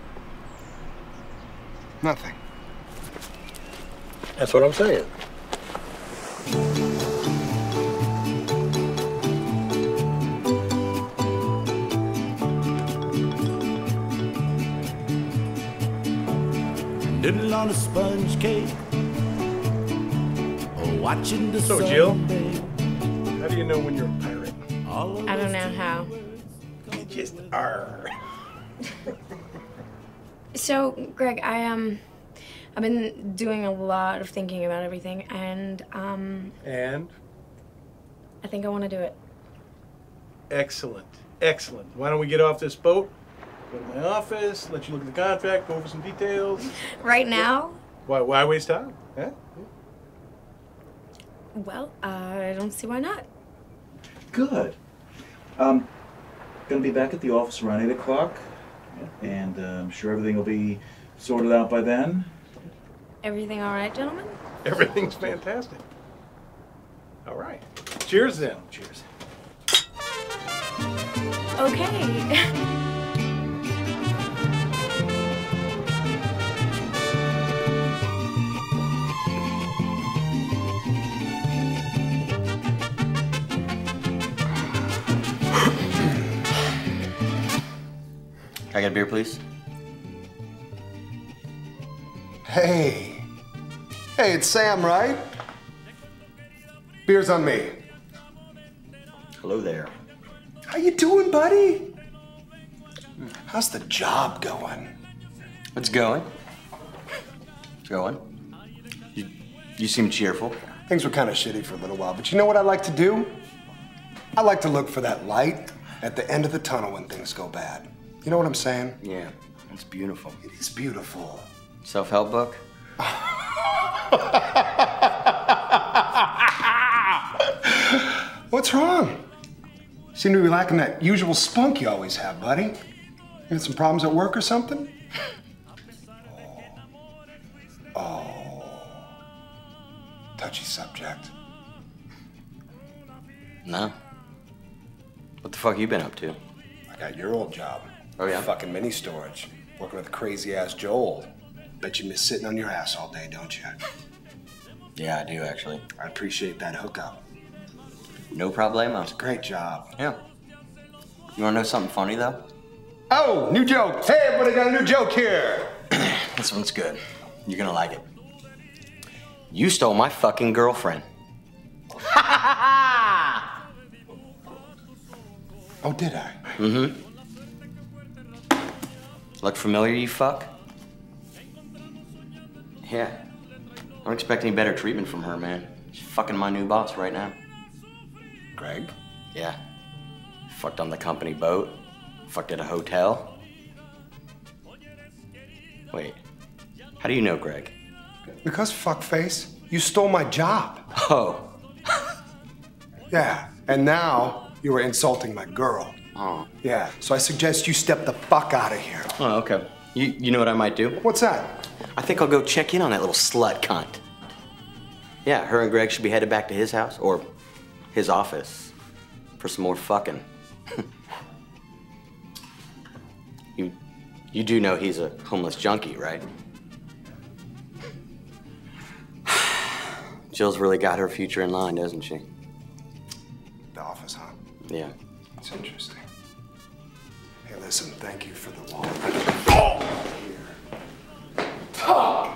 Nothing. That's what I'm saying. Diddle on a sponge cake. Or watching the So, sun Jill? bathe. How do you know when you're a pirate? I don't know how. You just are. So, Greg, I've been doing a lot of thinking about everything, and And? I think I want to do it. Excellent. Excellent. Why don't we get off this boat, go to my office, let you look at the contract, go over some details. Right now? Why waste time? Huh? Well, I don't see why not. Good. Gonna be back at the office around 8 o'clock, and I'm sure everything will be sorted out by then. Everything all right, gentlemen? Everything's fantastic. All right. Cheers then. Cheers. Okay. Can I get a beer, please? Hey. Hey, it's Sam, right? Beer's on me. Hello there. How you doing, buddy? How's the job going? It's going. It's going. You seem cheerful. Things were kind of shitty for a little while, but you know what I like to do? I like to look for that light at the end of the tunnel when things go bad. You know what I'm saying? Yeah, it's beautiful. It is beautiful. Self-help book? What's wrong? Seem to be lacking that usual spunk you always have, buddy. You had some problems at work or something? Oh. Touchy subject. No. What the fuck you been up to? I got your old job. Oh, yeah? Fucking mini storage. Working with crazy-ass Joel. Bet you miss sitting on your ass all day, don't you? Yeah, I do, actually. I appreciate that hookup. No problemo. It's a great job. Yeah. You wanna know something funny, though? Oh, new joke. Hey, everybody got a new joke here. This one's good. You're gonna like it. You stole my fucking girlfriend. Oh, did I? Mm-hmm. Look familiar, you fuck? Yeah. I don't expect any better treatment from her, man. She's fucking my new boss right now. Greg? Yeah. Fucked on the company boat. Fucked at a hotel. Wait. How do you know Greg? Because, fuckface, you stole my job. Oh. Yeah, and now you were insulting my girl. Oh. Yeah, so I suggest you step the fuck out of here. Oh, okay. You know what I might do? What's that? I think I'll go check in on that little slut cunt. Yeah, her and Greg should be headed back to his house, or his office, for some more fucking. You do know he's a homeless junkie, right? Jill's really got her future in line, doesn't she? The office, huh? Yeah. It's interesting. Hey, listen, thank you for the water. Oh! Oh!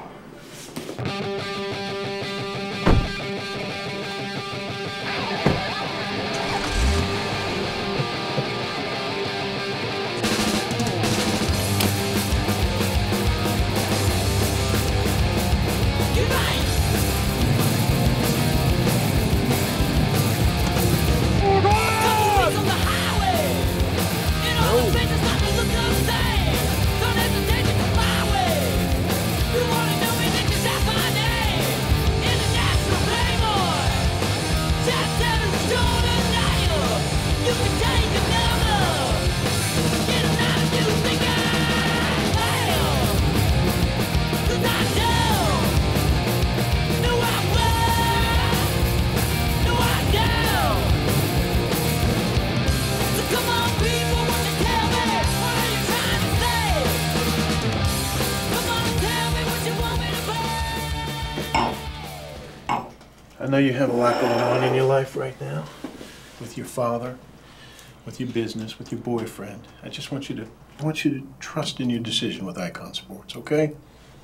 I know you have a lot going on in your life right now, with your father, with your business, with your boyfriend. I just want you to trust in your decision with Icon Sports, okay?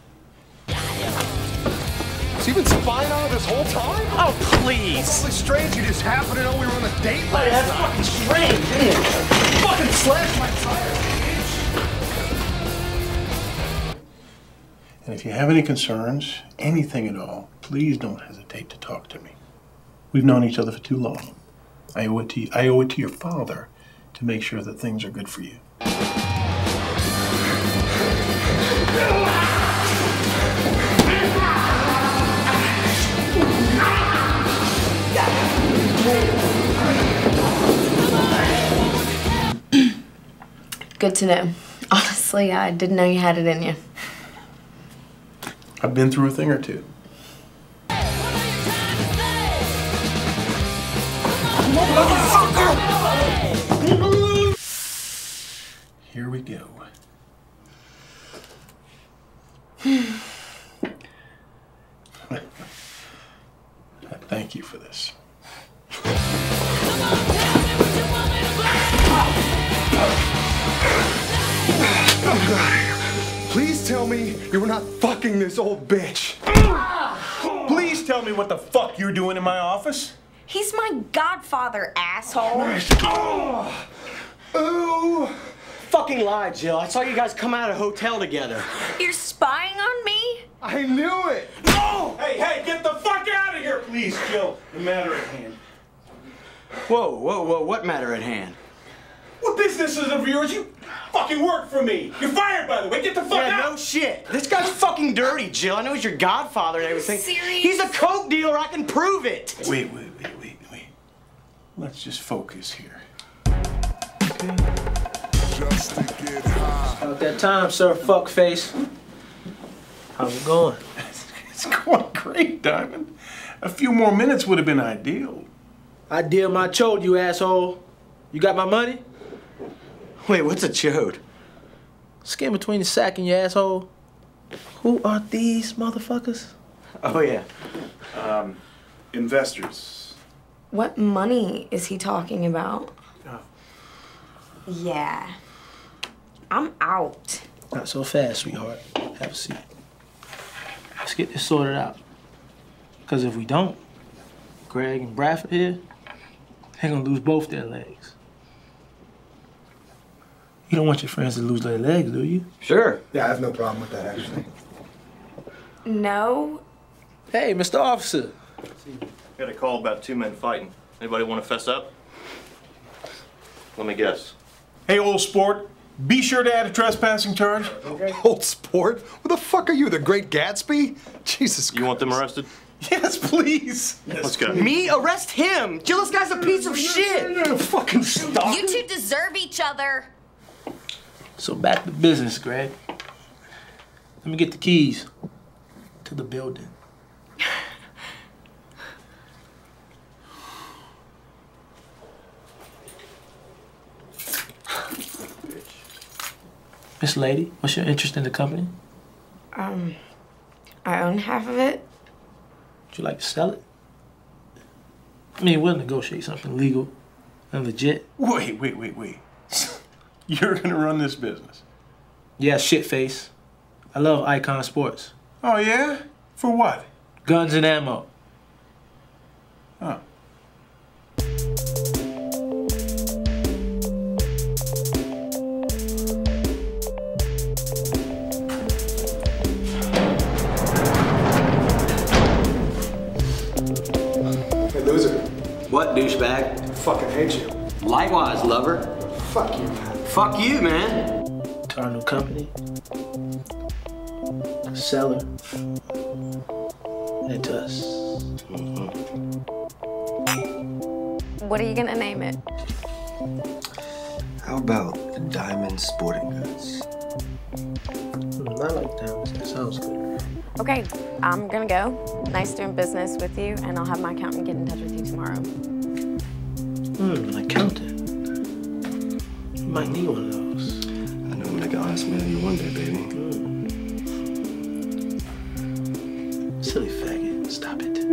Has he been spying on her this whole time? Oh, please! It's really strange you just happen to know we were on a date last night. That's fucking strange, isn't it? Fucking slashed my tire. And if you have any concerns, anything at all, please don't hesitate to talk to me. We've known each other for too long. I owe it to your father to make sure that things are good for you. Good to know. Honestly, I didn't know you had it in you. I've been through a thing or two. Here we go. Thank you for this. Oh, God. Please tell me you were not fucking this old bitch. Please tell me what the fuck you're doing in my office. He's my godfather, asshole. Oh. Ooh. Fucking lie, Jill. I saw you guys come out of a hotel together. You're spying on me? I knew it. No! Hey, get the fuck out of here, please, Jill. The matter at hand. Whoa, whoa, whoa, what matter at hand? What business is it of yours? You fucking work for me. You're fired, by the way. Get the fuck out. No shit. This guy's fucking dirty, Jill. I know he's your godfather and everything. Serious? He's a coke dealer. I can prove it. Wait. Let's just focus here. Just to get high. About that time, sir, fuckface. How's it going? It's going great, Diamond. A few more minutes would have been ideal. I did my chode, you asshole. You got my money? Wait, what's a chode? Skin between the sack and your asshole. Who are these motherfuckers? Oh, yeah. Investors. What money is he talking about? Oh. Yeah. I'm out. Not so fast, sweetheart. Have a seat. Let's get this sorted out. Because if we don't, Greg and Bradford here, they're gonna lose both their legs. You don't want your friends to lose their legs, do you? Sure. Yeah, I have no problem with that, actually. No. Hey, Mr. Officer. Got a call about 2 men fighting. Anybody want to fess up? Let me guess. Hey, old sport, be sure to add a trespassing charge. Okay. Old sport? What the fuck are you, the Great Gatsby? Jesus Christ. You want them arrested? Yes, please. Let's go. Me? Arrest him! Jill, this guy's a piece of shit! Fucking stop. You two deserve each other. So back to business, Greg. Let me get the keys to the building. Miss Lady, what's your interest in the company? I own half of it. Would you like to sell it? I mean, we'll negotiate something legal and legit. Wait. You're gonna run this business? Yeah, shitface. I love Icon Sports. Oh, yeah? For what? Guns and ammo. Oh. Hey, loser. What, douchebag? Fucking hate you. Likewise, lover. Fuck you, man. Fuck you, man. To our new company. Seller. And to us. What are you gonna name it? How about Diamond Sporting Goods? I like diamonds. That sounds good. Okay, I'm gonna go. Nice doing business with you, and I'll have my accountant get in touch with you tomorrow. An accountant. You might need one of those. I know I'm gonna get honest man you one day, baby. Silly faggot. Stop it.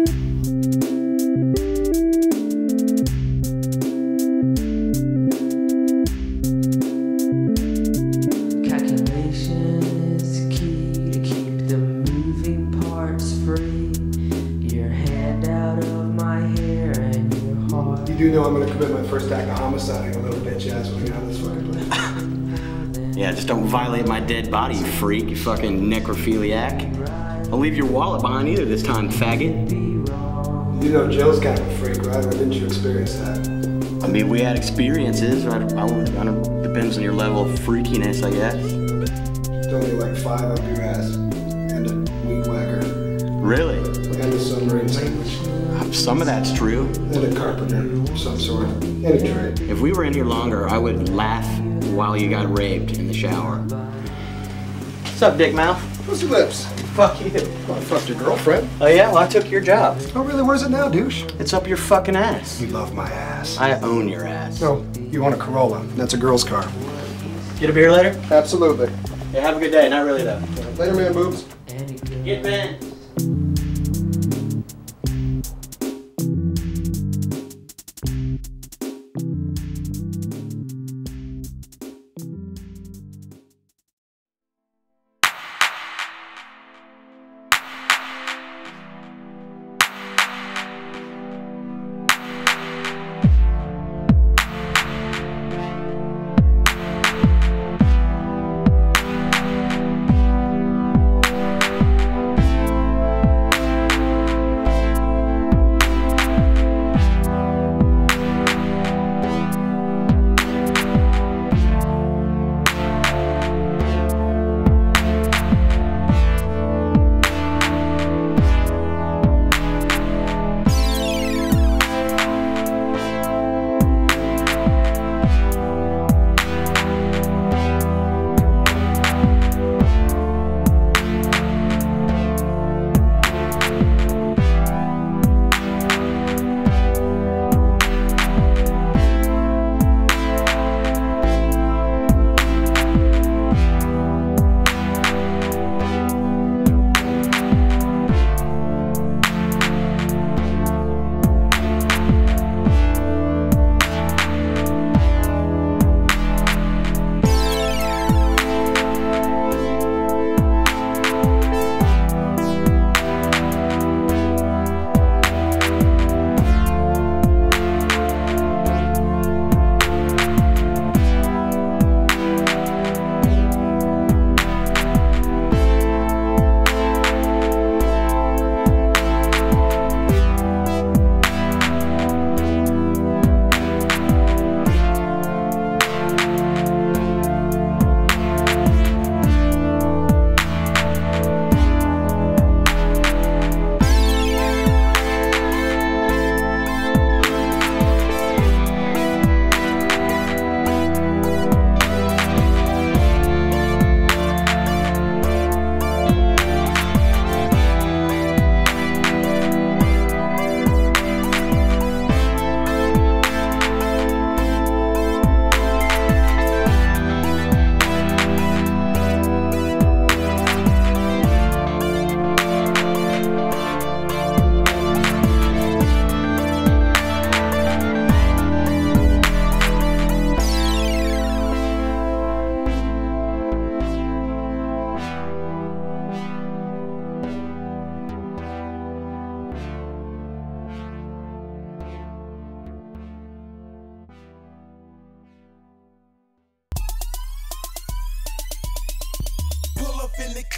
Calculation is key to keep the moving parts free. Your hand out of my hair and your heart. You do know I'm gonna commit my first act of homicide a little bitch ass when we get out of this fucking place. Yeah, just don't violate my dead body, you freak, you fucking necrophiliac. I'll leave your wallet behind either this time, faggot. You know Jill's kind of a freak, right? Or didn't you experience that? I mean, we had experiences. I don't depends on your level of freakiness, I guess. Don't you like 5 up your ass? And a weed whacker. Really? And a submarine sandwich. Some of that's true. And a carpenter of some sort. Any trade. If we were in here longer, I would laugh while you got raped in the shower. What's up, dick mouth? Pussy lips. Fuck you. Well, I fucked your girlfriend. Oh yeah? Well, I took your job. Oh really? Where's it now, douche? It's up your fucking ass. You love my ass. I own your ass. No, you want a Corolla. That's a girl's car. Get a beer later? Absolutely. Yeah, have a good day. Not really, though. Later, man, boobs. Get bent.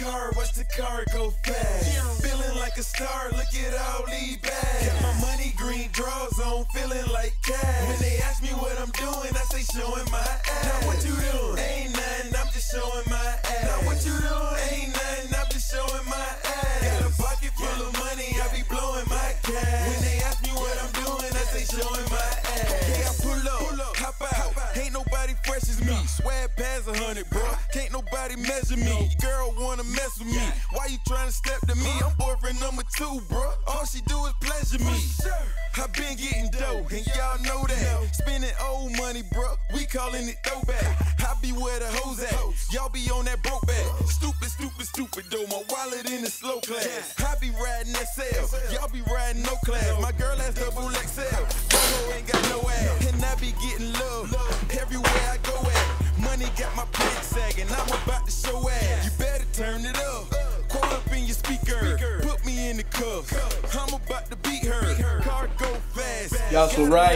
car, watch the car go fast. Feeling like a star, look at all these bags. Got my money green drawers on, feeling like cash. When they ask me what I'm doing, I say showing my ass. Now what you doing? Ain't nothing, I'm just showing my ass. Now what you doing? Ain't nothing, I'm just showing my ass. Got a pocket full of money, I be blowing my cash. When they ask me what I'm doing, I say showing my ass. Okay, I pull up, hop out, ain't nobody fresh as me. Swag past 100, bro. Can't nobody measure me. Girl wanna mess with me. Why you trying to step to me? I'm boyfriend number 2, bro. All she do is pleasure me. I been getting dough, and y'all know that. Spending old money, bro. We calling it throwback. I be where the hoes at. Y'all be on that broke back. Stupid, stupid, stupid though. My wallet in the slow class. I be riding SL. Y'all be riding no class. My girl has double XL. Photo ain't got no ass. And I be getting love everywhere I go at. Money got my pants sagging. I'm about to show ass. You better turn it up. Quote up in your speaker. Put me in the cuffs. I'm about to beat her. Car go fast. Y'all so right.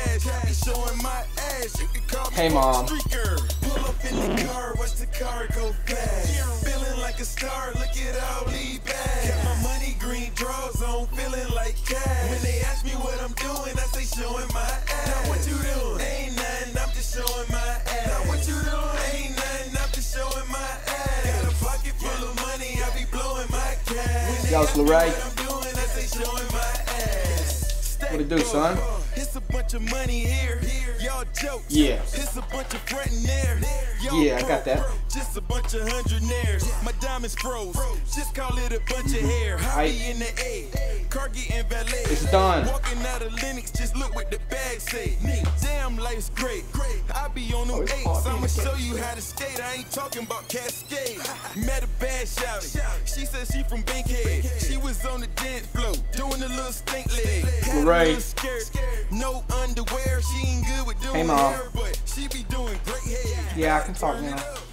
Hey, Mom. Pull up in the car, watch the car go fast. Feeling like a star, look at all these bags. Got my money green drawers on, feeling like cash. When they ask me what I'm doing, I say showing my ass. Now what you doing? Ain't nothing, I'm just showing my ass. Now what you doing? Ain't nothing, I'm just showing my ass. Got a pocket full of money, I be blowing my cash. Y'all so right. I say showing my ass. What it do, son? It's a bunch of money here. Y'all jokes. Yeah. It's a bunch of front in there. Yeah, I got that. Just a bunch of hundredaires. My diamonds froze. Just call it a bunch of hair. I be in the A. Car getting valet. It's done. Walking out of Lennox, just look what the bag say. Damn, life's great. I be on them 8s. I'ma show you how to skate. I ain't talking about Cascade. Met a bad shouty. She said she from Bankhead. She was on the dance floor doing a little stink leg. Right. No underwear. She ain't good with doing Hey, Mom. hair, but she be doing great hair. Yeah, I can talk now.